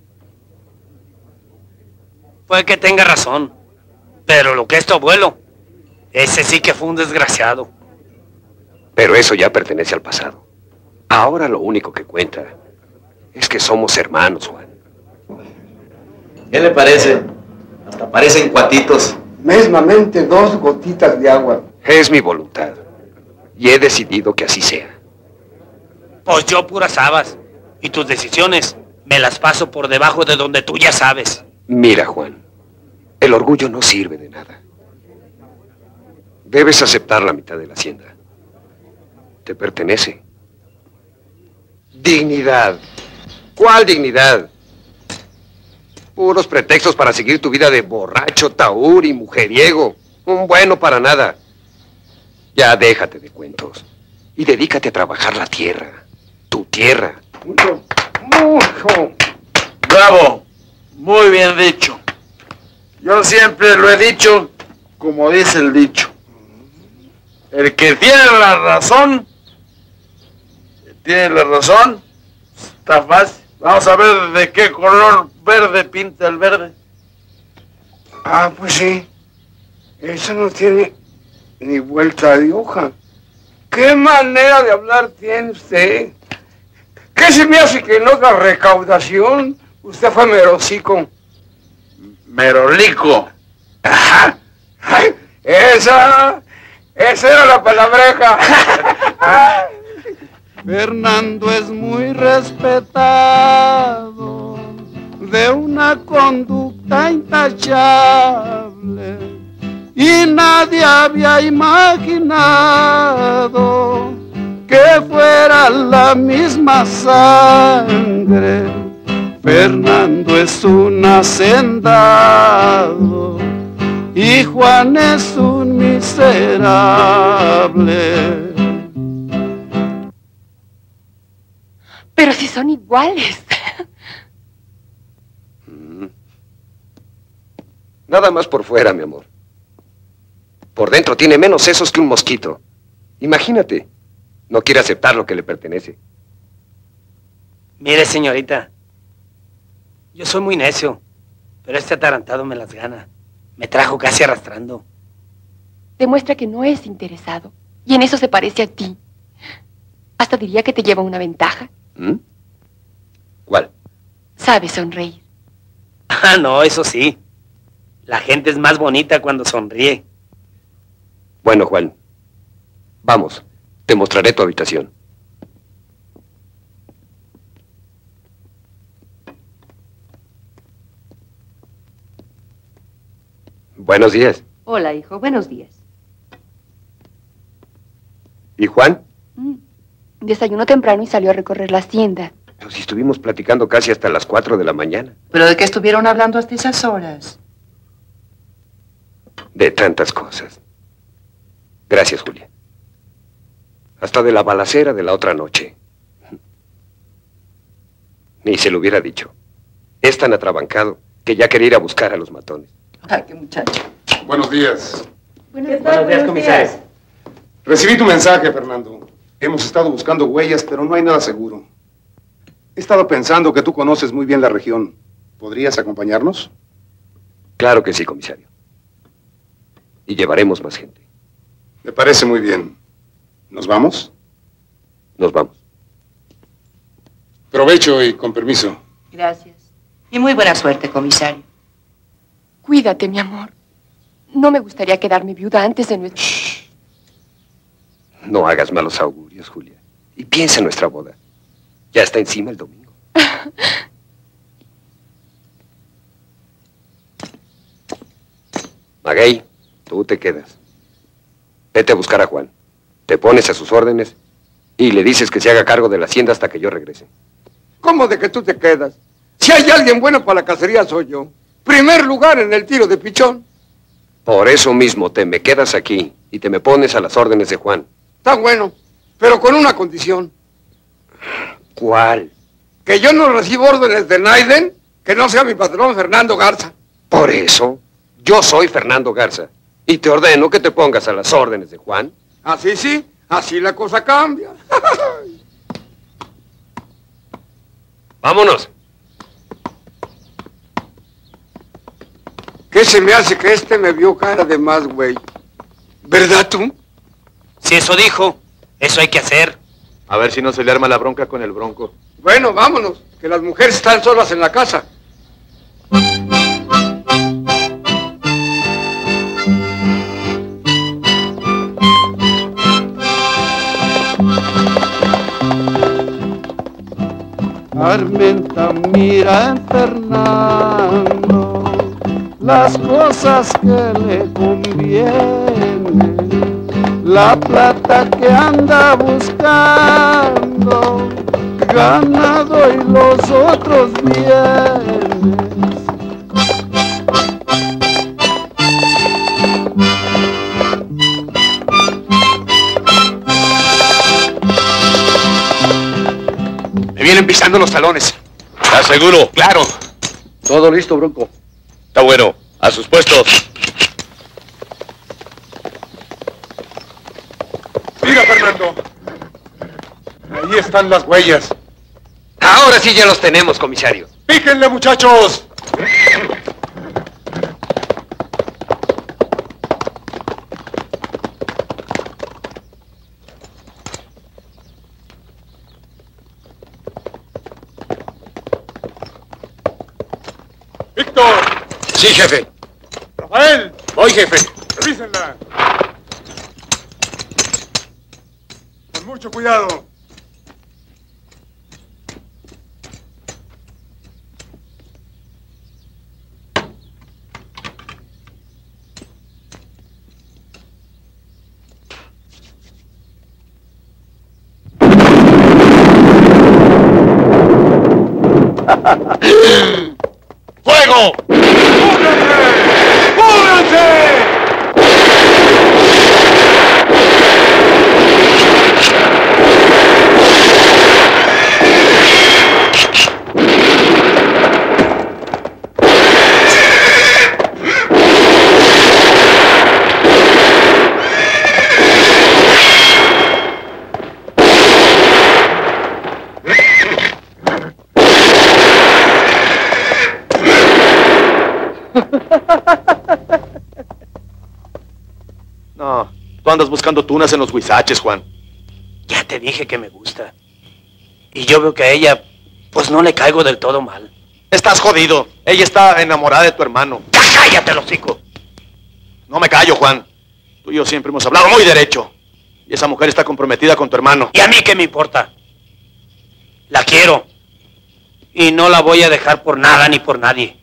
Puede que tenga razón, pero lo que es tu abuelo, ese sí que fue un desgraciado. Pero eso ya pertenece al pasado. Ahora lo único que cuenta es que somos hermanos, Juan. ¿Qué le parece? Hasta parecen cuatitos. Mesmamente 2 gotitas de agua. Es mi voluntad. Y he decidido que así sea. Pues yo puras habas. Y tus decisiones me las paso por debajo de donde tú ya sabes. Mira, Juan, el orgullo no sirve de nada. Debes aceptar la mitad de la hacienda. Te pertenece. Dignidad. ¿Cuál dignidad? Puros pretextos para seguir tu vida de borracho, taur y mujeriego. Un bueno para nada. Ya déjate de cuentos. Y dedícate a trabajar la tierra. Tu tierra. Mucho. Bravo. Muy bien dicho. Yo siempre lo he dicho como dice el dicho. El que tiene la razón, está fácil. Vamos a ver de qué color verde pinta el verde. Ah, pues sí. Eso no tiene ni vuelta de hoja. ¿Qué manera de hablar tiene usted? ¿Qué se me hace que no haga recaudación? Usted fue merocico. Merolico. Ajá. Ay, esa era la palabreja. Fernando es muy respetado, de una conducta intachable, y nadie había imaginado que fuera la misma sangre. Fernando es un hacendado y Juan es un miserable. Pero si son iguales. Nada más por fuera, mi amor. Por dentro tiene menos sesos que un mosquito. Imagínate. No quiere aceptar lo que le pertenece. Mire, señorita, yo soy muy necio, pero este atarantado me las gana. Me trajo casi arrastrando. Demuestra que no es interesado. Y en eso se parece a ti. Hasta diría que te lleva una ventaja. ¿Cuál? Sabe sonreír. Ah, no, eso sí. La gente es más bonita cuando sonríe. Bueno, Juan, vamos. Te mostraré tu habitación. Buenos días. Hola, hijo. Buenos días. ¿Y Juan? Desayunó temprano y salió a recorrer la hacienda. Pero si estuvimos platicando casi hasta las 4 de la mañana. ¿Pero de qué estuvieron hablando hasta esas horas? De tantas cosas. Gracias, Julia. Hasta de la balacera de la otra noche. Ni se lo hubiera dicho. Es tan atrabancado que ya quería ir a buscar a los matones. Ay, qué muchacho. Buenos días. Buenos días, comisario. Recibí tu mensaje, Fernando. Hemos estado buscando huellas, pero no hay nada seguro. He estado pensando que tú conoces muy bien la región. ¿Podrías acompañarnos? Claro que sí, comisario. Y llevaremos más gente. Me parece muy bien. ¿Nos vamos? Nos vamos. Provecho y con permiso. Gracias. Y muy buena suerte, comisario. Cuídate, mi amor. No me gustaría quedarme viuda antes de nuestro... No hagas malos augurios, Julia. Y piensa en nuestra boda. Ya está encima el domingo. Maguey, tú te quedas. Vete a buscar a Juan. Te pones a sus órdenes y le dices que se haga cargo de la hacienda hasta que yo regrese. ¿Cómo de que tú te quedas? Si hay alguien bueno para la cacería soy yo. Primer lugar en el tiro de pichón. Por eso mismo te me quedas aquí y te me pones a las órdenes de Juan. Está bueno, pero con una condición. ¿Cuál? Que yo no recibo órdenes de Naiden, que no sea mi patrón Fernando Garza. Por eso, yo soy Fernando Garza y te ordeno que te pongas a las órdenes de Juan. Así sí, así la cosa cambia. Vámonos. ¿Qué se me hace que este me vio cara de más, güey? ¿Verdad tú? Si eso dijo, eso hay que hacer. A ver si no se le arma la bronca con el Bronco. Bueno, vámonos, que las mujeres están solas en la casa. Armenta, mira en Fernando las cosas que le convienen, la plata que anda buscando, ganado y los otros bienes. Me vienen pisando los talones. ¿Estás seguro? Claro. Todo listo, Bronco. Está bueno. A sus puestos. Mira, Fernando. Ahí están las huellas. Ahora sí ya los tenemos, comisario. ¡Píquenle, muchachos! ¡Víctor! Sí, jefe. ¡Rafael! Voy, jefe. ¡Revísenla! Con mucho cuidado. ¡Fuego! No, tú andas buscando tunas en los huizaches, Juan. Ya te dije que me gusta. Y yo veo que a ella, pues no le caigo del todo mal. Estás jodido. Ella está enamorada de tu hermano. ¡Ya cállate, hocico! No me callo, Juan. Tú y yo siempre hemos hablado muy derecho. Y esa mujer está comprometida con tu hermano. ¿Y a mí qué me importa? La quiero. Y no la voy a dejar por nada ni por nadie.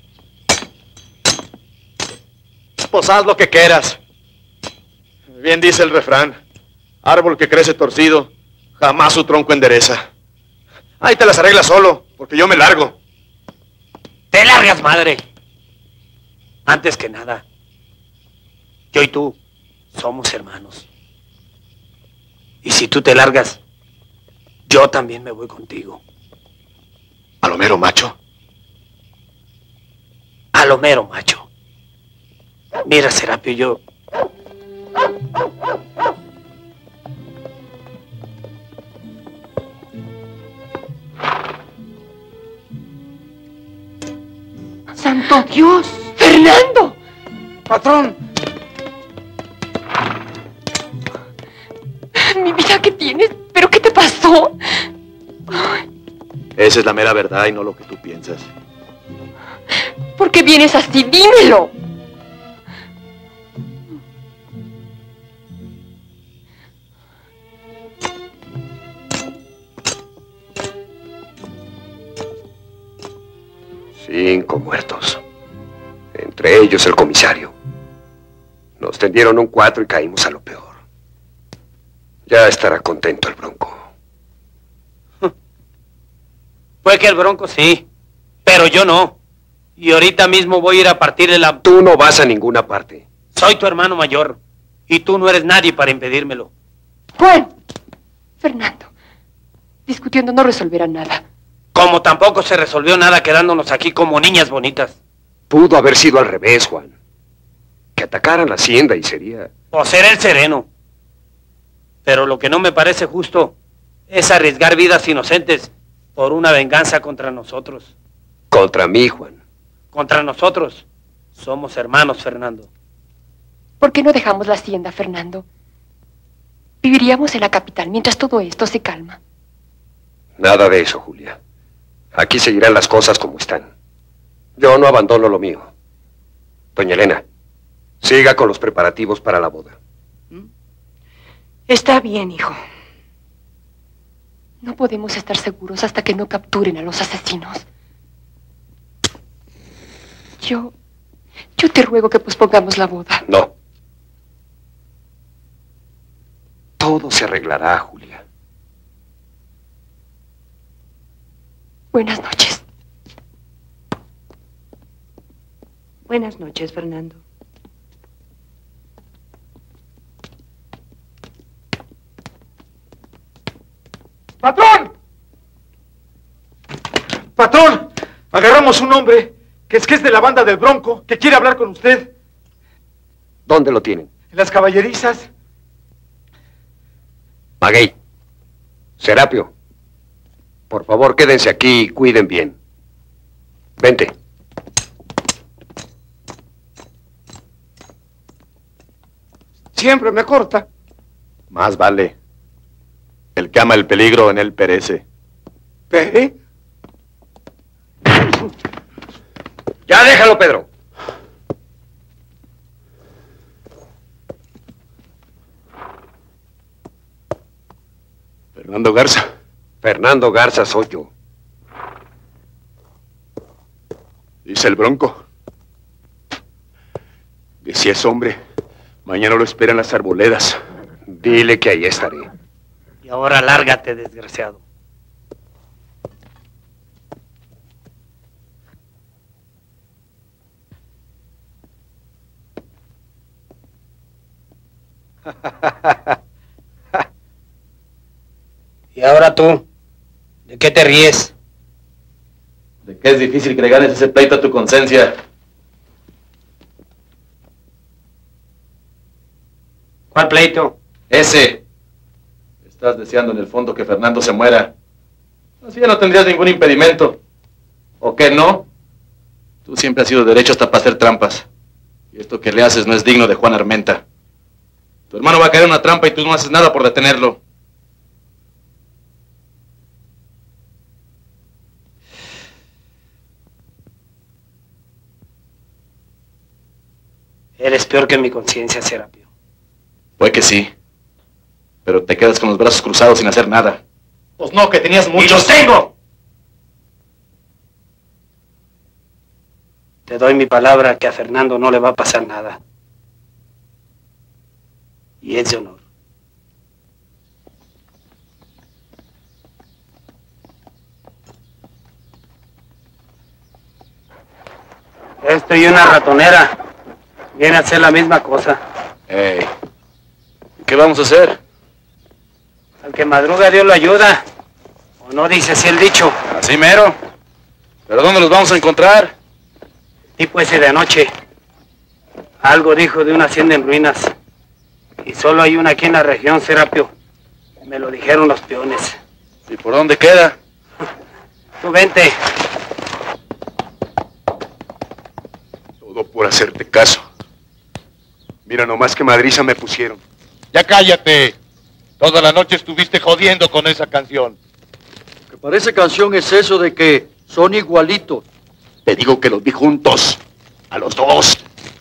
Pues haz lo que quieras. Bien dice el refrán. Árbol que crece torcido, jamás su tronco endereza. Ahí te las arreglas solo, porque yo me largo. ¡Te largas, madre! Antes que nada, yo y tú somos hermanos. Y si tú te largas, yo también me voy contigo. ¿A lo mero macho? A lo mero macho. Mira, Serapio, yo... ¡Santo Dios! ¡Fernando! ¡Patrón! Mi vida, ¿qué tienes? ¿Pero qué te pasó? Esa es la mera verdad y no lo que tú piensas. ¿Por qué vienes así? ¡Dímelo! Cinco muertos. Entre ellos el comisario. Nos tendieron un 4 y caímos a lo peor. Ya estará contento el Bronco. Fue que el Bronco sí, pero Pero yo no. Y ahorita mismo voy a ir a partirle la... Tú no vas a ninguna parte. Soy tu hermano mayor. Y tú no eres nadie para impedírmelo. Juan. Fernando. Discutiendo no resolverá nada. Como tampoco se resolvió nada quedándonos aquí como niñas bonitas. Pudo haber sido al revés, Juan. Que atacaran la hacienda y sería... O ser el sereno. Pero lo que no me parece justo es arriesgar vidas inocentes por una venganza contra nosotros. Contra mí, Juan. Contra nosotros. Somos hermanos, Fernando. ¿Por qué no dejamos la hacienda, Fernando? Viviríamos en la capital mientras todo esto se calma. Nada de eso, Julia. Aquí seguirán las cosas como están. Yo no abandono lo mío. Doña Elena, siga con los preparativos para la boda. Está bien, hijo. No podemos estar seguros hasta que no capturen a los asesinos. Yo te ruego que pospongamos la boda. No. Todo se arreglará, Julia. Buenas noches. Buenas noches, Fernando. ¡Patrón! ¡Patrón! Agarramos un hombre que es de la banda del Bronco, que quiere hablar con usted. ¿Dónde lo tienen? En las caballerizas. Maguey. Serapio. Por favor, quédense aquí y cuiden bien. Vente. Siempre me corta. Más vale. El que ama el peligro en él perece. ¿Pere? Ya déjalo, Pedro. Fernando Garza. Fernando Garza soy yo. Dice el Bronco que si es hombre, mañana lo esperan las arboledas. Dile que ahí estaré. Y ahora lárgate, desgraciado. Y ahora tú, ¿de qué te ríes? De que es difícil que le ganes ese pleito a tu conciencia. ¿Cuál pleito? Ese. Estás deseando en el fondo que Fernando se muera. Así ya no tendrías ningún impedimento. ¿O qué no? Tú siempre has sido derecho hasta para hacer trampas. Y esto que le haces no es digno de Juan Armenta. Tu hermano va a caer en una trampa y tú no haces nada por detenerlo. Eres peor que mi conciencia, Serapio. Puede que sí. Pero te quedas con los brazos cruzados sin hacer nada. Pues no, que tenías muchos. ¡Y los tengo! Te doy mi palabra que a Fernando no le va a pasar nada. Y es de honor. Esto y una ratonera viene a hacer la misma cosa. Ey, ¿qué vamos a hacer? Al que madruga Dios lo ayuda. ¿O no dice así el dicho? Así mero. ¿Pero dónde los vamos a encontrar? Tipo ese de anoche. Algo dijo de una hacienda en ruinas. Y solo hay una aquí en la región, Serapio. Me lo dijeron los peones. ¿Y por dónde queda? Tú vente. Todo por hacerte caso. Mira nomás qué madriza me pusieron. Ya cállate. Toda la noche estuviste jodiendo con esa canción. Lo que parece canción es eso de que son igualitos. Te digo que los vi juntos. A los dos.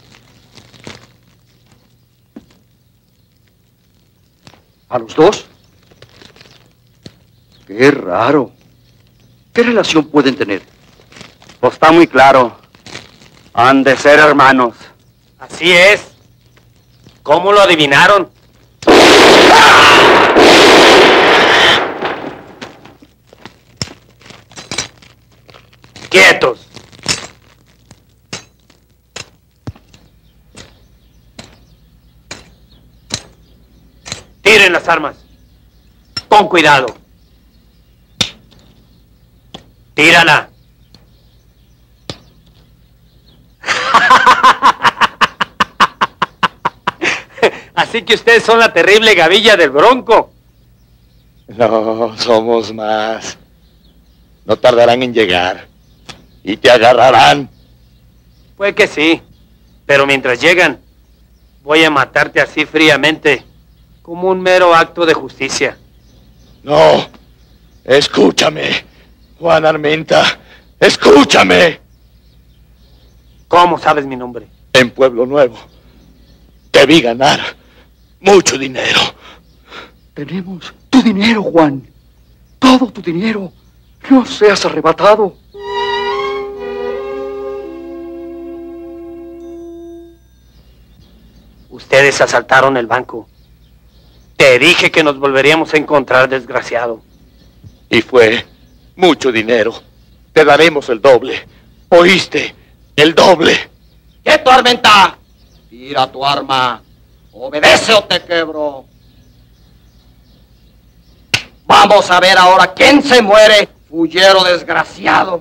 ¿A los dos? Qué raro. ¿Qué relación pueden tener? Pues está muy claro. Han de ser hermanos. Así es. ¿Cómo lo adivinaron? ¡Quietos! las armas. Con cuidado. Tírala. Así que ustedes son la terrible gavilla del Bronco. No, somos más. No tardarán en llegar. Y te agarrarán. Puede que sí, pero mientras llegan, voy a matarte así fríamente, como un mero acto de justicia. No, escúchame, Juan Armenta, escúchame. ¿Cómo sabes mi nombre? En Pueblo Nuevo, te vi ganar mucho dinero. Tenemos tu dinero, Juan. Todo tu dinero. No seas arrebatado. Ustedes asaltaron el banco. Te dije que nos volveríamos a encontrar, desgraciado. Y fue mucho dinero. Te daremos el doble. ¿Oíste? El doble. ¡Quieto, Armenta! Tira tu arma. Obedece o te quebro. Vamos a ver ahora quién se muere, fullero desgraciado.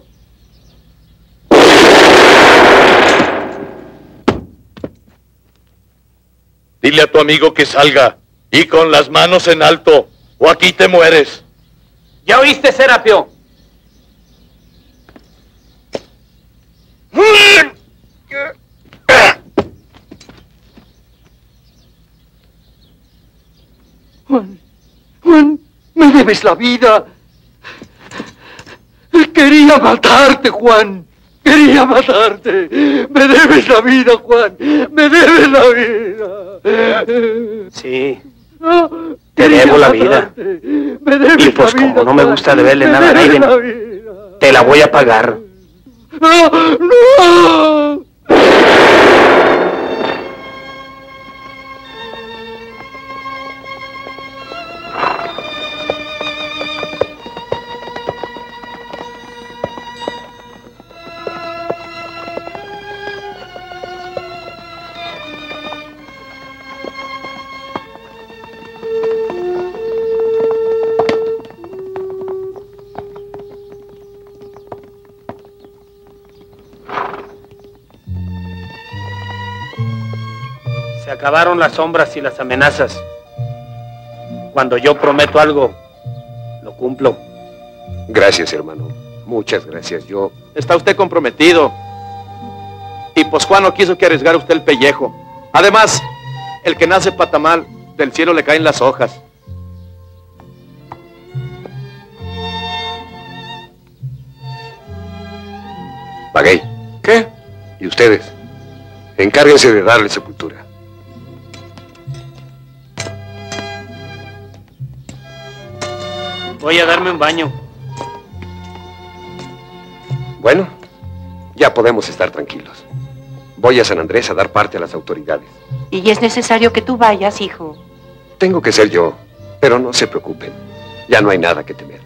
Dile a tu amigo que salga y con las manos en alto o aquí te mueres. ¿Ya oíste, Serapio? Juan, me debes la vida. Quería matarte, Juan. Quería matarte. Me debes la vida, Juan. Me debes la vida. Sí. Te debo la vida. Y pues como no me gusta deberle nada a nadie, te la voy a pagar. ¡No! ¡No! Se acabaron las sombras y las amenazas. Cuando yo prometo algo, lo cumplo. Gracias, hermano. Muchas gracias. Yo... Está usted comprometido. Y pues Juan no quiso que arriesgara usted el pellejo. Además, el que nace patamal, del cielo le caen las hojas. Maguey. ¿Qué? ¿Y ustedes? Encárguense de darle sepultura. Voy a darme un baño. Bueno, ya podemos estar tranquilos. Voy a San Andrés a dar parte a las autoridades. Y es necesario que tú vayas, hijo. Tengo que ser yo, pero no se preocupen. Ya no hay nada que temer.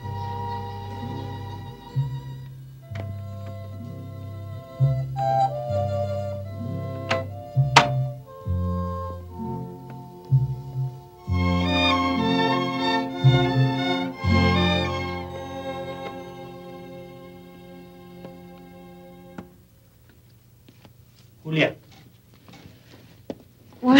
Julia. Juan.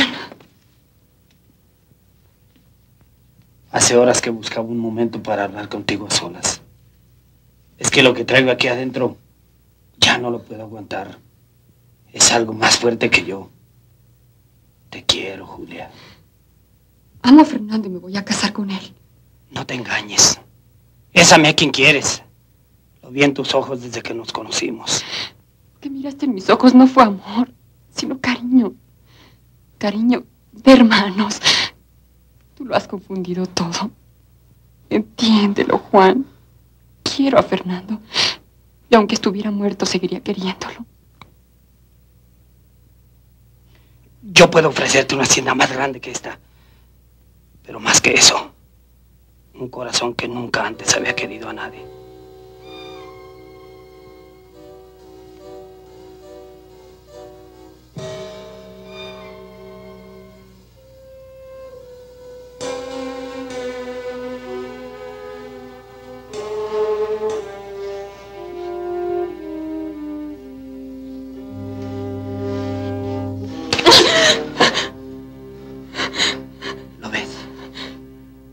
Hace horas que buscaba un momento para hablar contigo a solas. Es que lo que traigo aquí adentro ya no lo puedo aguantar. Es algo más fuerte que yo. Te quiero, Julia. Amo a Fernando y me voy a casar con él. No te engañes. Bésame a quien quieres. Lo vi en tus ojos desde que nos conocimos. Lo que miraste en mis ojos no fue amor, sino cariño. Cariño de hermanos. Tú lo has confundido todo. Entiéndelo, Juan. Quiero a Fernando. Y aunque estuviera muerto, seguiría queriéndolo. Yo puedo ofrecerte una hacienda más grande que esta. Pero más que eso, un corazón que nunca antes había querido a nadie.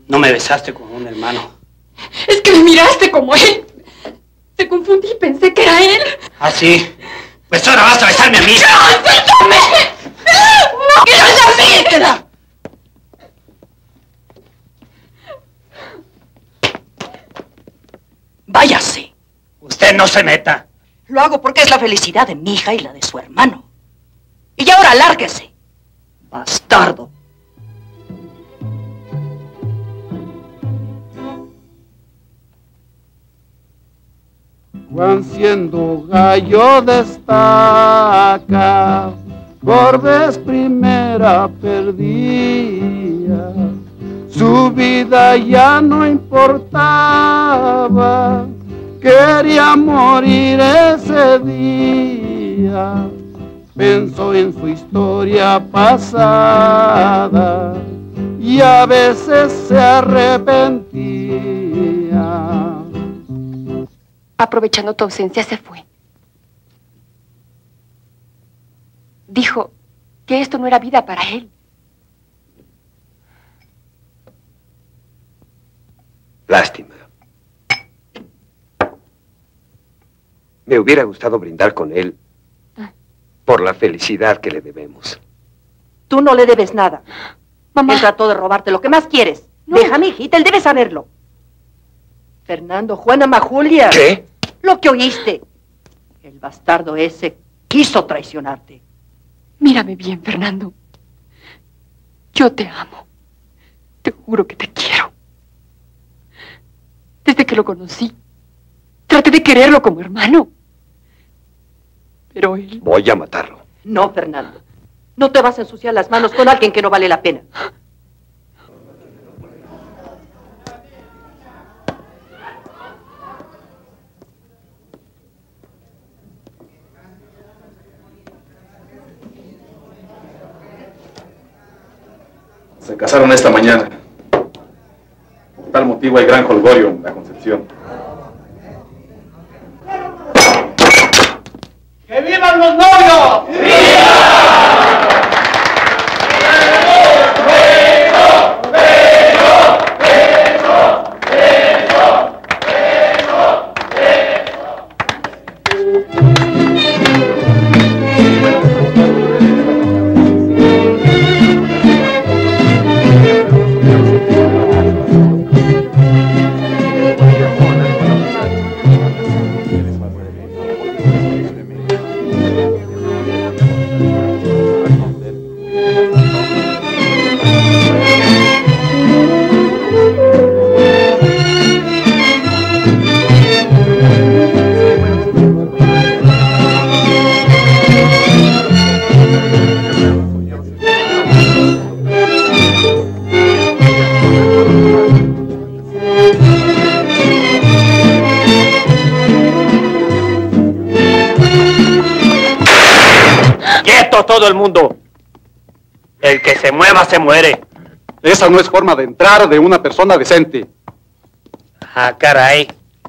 No me besaste como un hermano. Es que me miraste como él. Te confundí y pensé que era él. ¿Ah, sí? Pues ahora vas a besarme a mí. ¡No, suéltame! ¡No quiero besarme! Váyase. Usted no se meta. Lo hago porque es la felicidad de mi hija y la de su hermano. Y ahora lárguese. Bastardo. Juan siendo gallo destaca, por vez primera perdía, su vida ya no importaba, quería morir ese día, pensó en su historia pasada y a veces se arrepentía. Aprovechando tu ausencia, se fue. Dijo que esto no era vida para él. Lástima. Me hubiera gustado brindar con él por la felicidad que le debemos. Tú no le debes nada. Mamá. Él trató de robarte lo que más quieres. No. Déjame, hijita, él debe saberlo. Fernando, Juan ama a Julia. ¿Qué? Lo que oíste. El bastardo ese quiso traicionarte. Mírame bien, Fernando. Yo te amo. Te juro que te quiero. Desde que lo conocí, traté de quererlo como hermano. Pero él... Voy a matarlo. No, Fernando. No te vas a ensuciar las manos con alguien que no vale la pena. Se casaron esta mañana. Por tal motivo hay gran jolgorio en la Concepción. ¡Que vivan los novios! Todo el mundo. El que se mueva se muere. Esa no es forma de entrar de una persona decente. Ah, caray.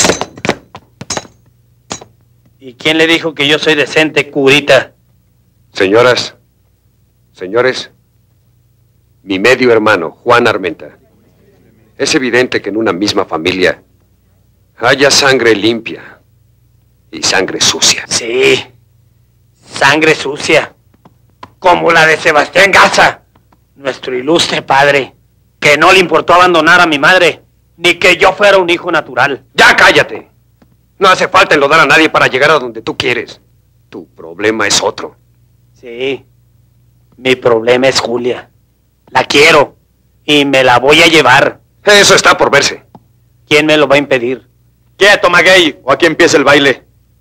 ¿Y quién le dijo que yo soy decente, curita? Señoras, señores, mi medio hermano, Juan Armenta. Es evidente que en una misma familia haya sangre limpia y sangre sucia. Sí, sangre sucia. Como la de Sebastián Garza, nuestro ilustre padre, que no le importó abandonar a mi madre, ni que yo fuera un hijo natural. ¡Ya cállate! No hace falta enlodar a nadie para llegar a donde tú quieres. Tu problema es otro. Sí, mi problema es Julia. La quiero y me la voy a llevar. Eso está por verse. ¿Quién me lo va a impedir? ¡Quieto, maguey! O aquí empieza el baile.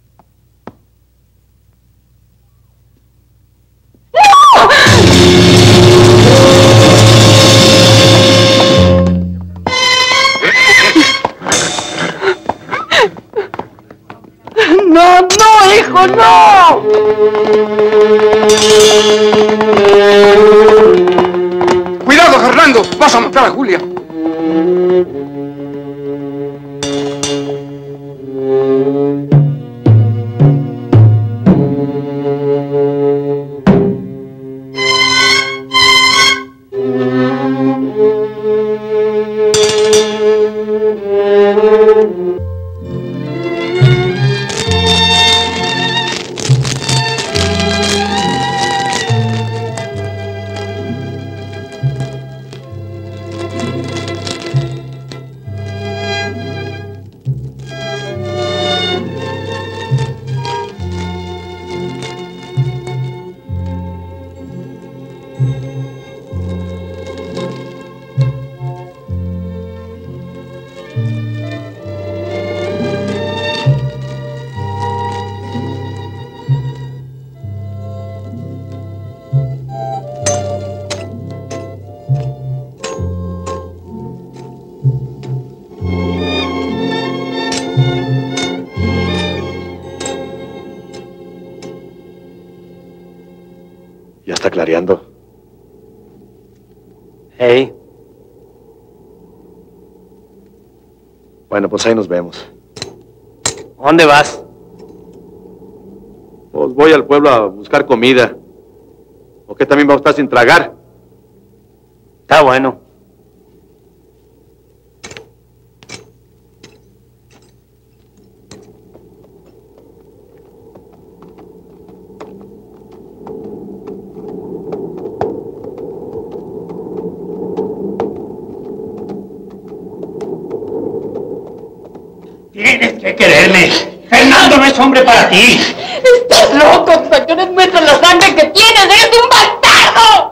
¡No, no, hijo, no! ¡Cuidado, Fernando! ¡Vas a matar a Julia! tarareando? Hey. Bueno, pues ahí nos vemos. ¿Dónde vas? Pues voy al pueblo a buscar comida. ¿O qué también va a estar sin tragar? Está bueno. Tienes que quererme. Fernando no es hombre para ti. ¡Estás loco! ¡Tus acciones muestran la sangre que tienes! ¡Eres un bastardo!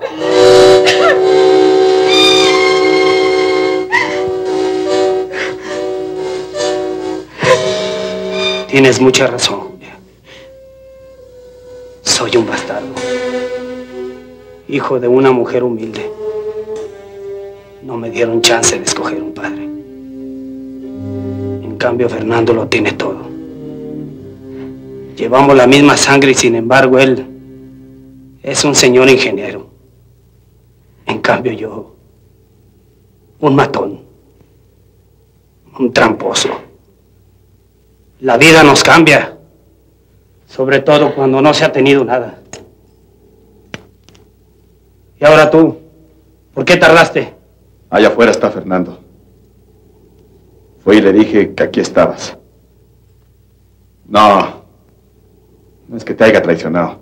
Tienes mucha razón, Julia. Soy un bastardo. Hijo de una mujer humilde. No me dieron chance de escoger un padre. En cambio, Fernando lo tiene todo. Llevamos la misma sangre y sin embargo él es un señor ingeniero. En cambio yo, un matón, un tramposo. La vida nos cambia, sobre todo cuando no se ha tenido nada. Y ahora tú, ¿por qué tardaste? Allá afuera está Fernando. Fui y le dije que aquí estabas. No es que te haya traicionado.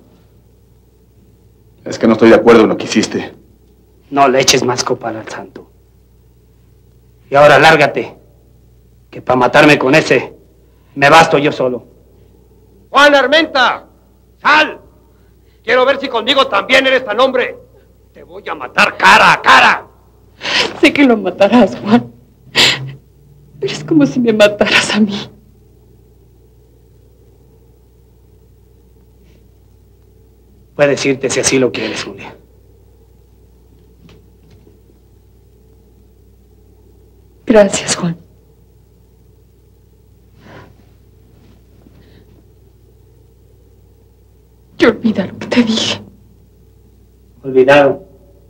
Es que no estoy de acuerdo en lo que hiciste. No le eches más copa al santo. Y ahora lárgate, que para matarme con ese, me basto yo solo. ¡Juan Armenta! ¡Sal! Quiero ver si conmigo también eres tan hombre. Te voy a matar cara a cara. Sé que lo matarás, Juan. Pero es como si me mataras a mí. Puedes irte si así lo quieres, Julia. Gracias, Juan. Y olvida lo que te dije. Olvidado.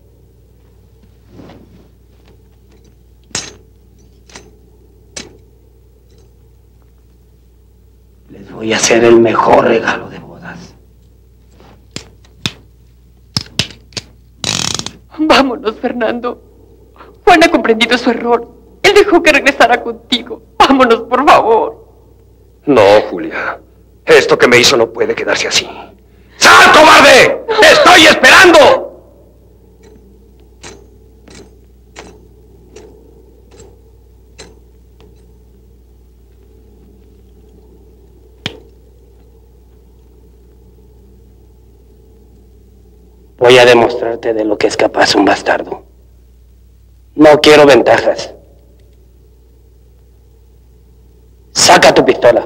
Les voy a hacer el mejor regalo de bodas. Vámonos, Fernando. Juan ha comprendido su error. Él dejó que regresara contigo. Vámonos, por favor. No, Julia. Esto que me hizo no puede quedarse así. ¡Sal, cobarde! ¡Te estoy esperando! Voy a demostrarte de lo que es capaz un bastardo. No quiero ventajas. Saca tu pistola.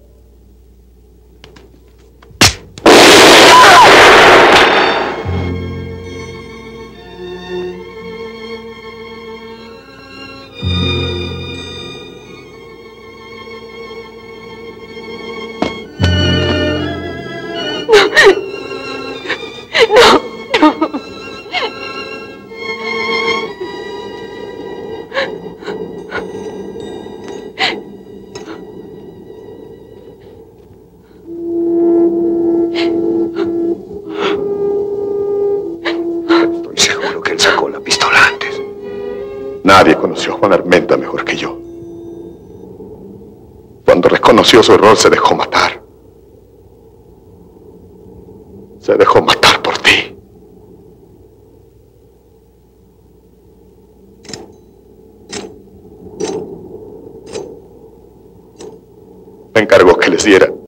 Nadie conoció a Juan Armenta mejor que yo. Cuando reconoció su error, se dejó matar. Se dejó matar por ti. Me encargó que les diera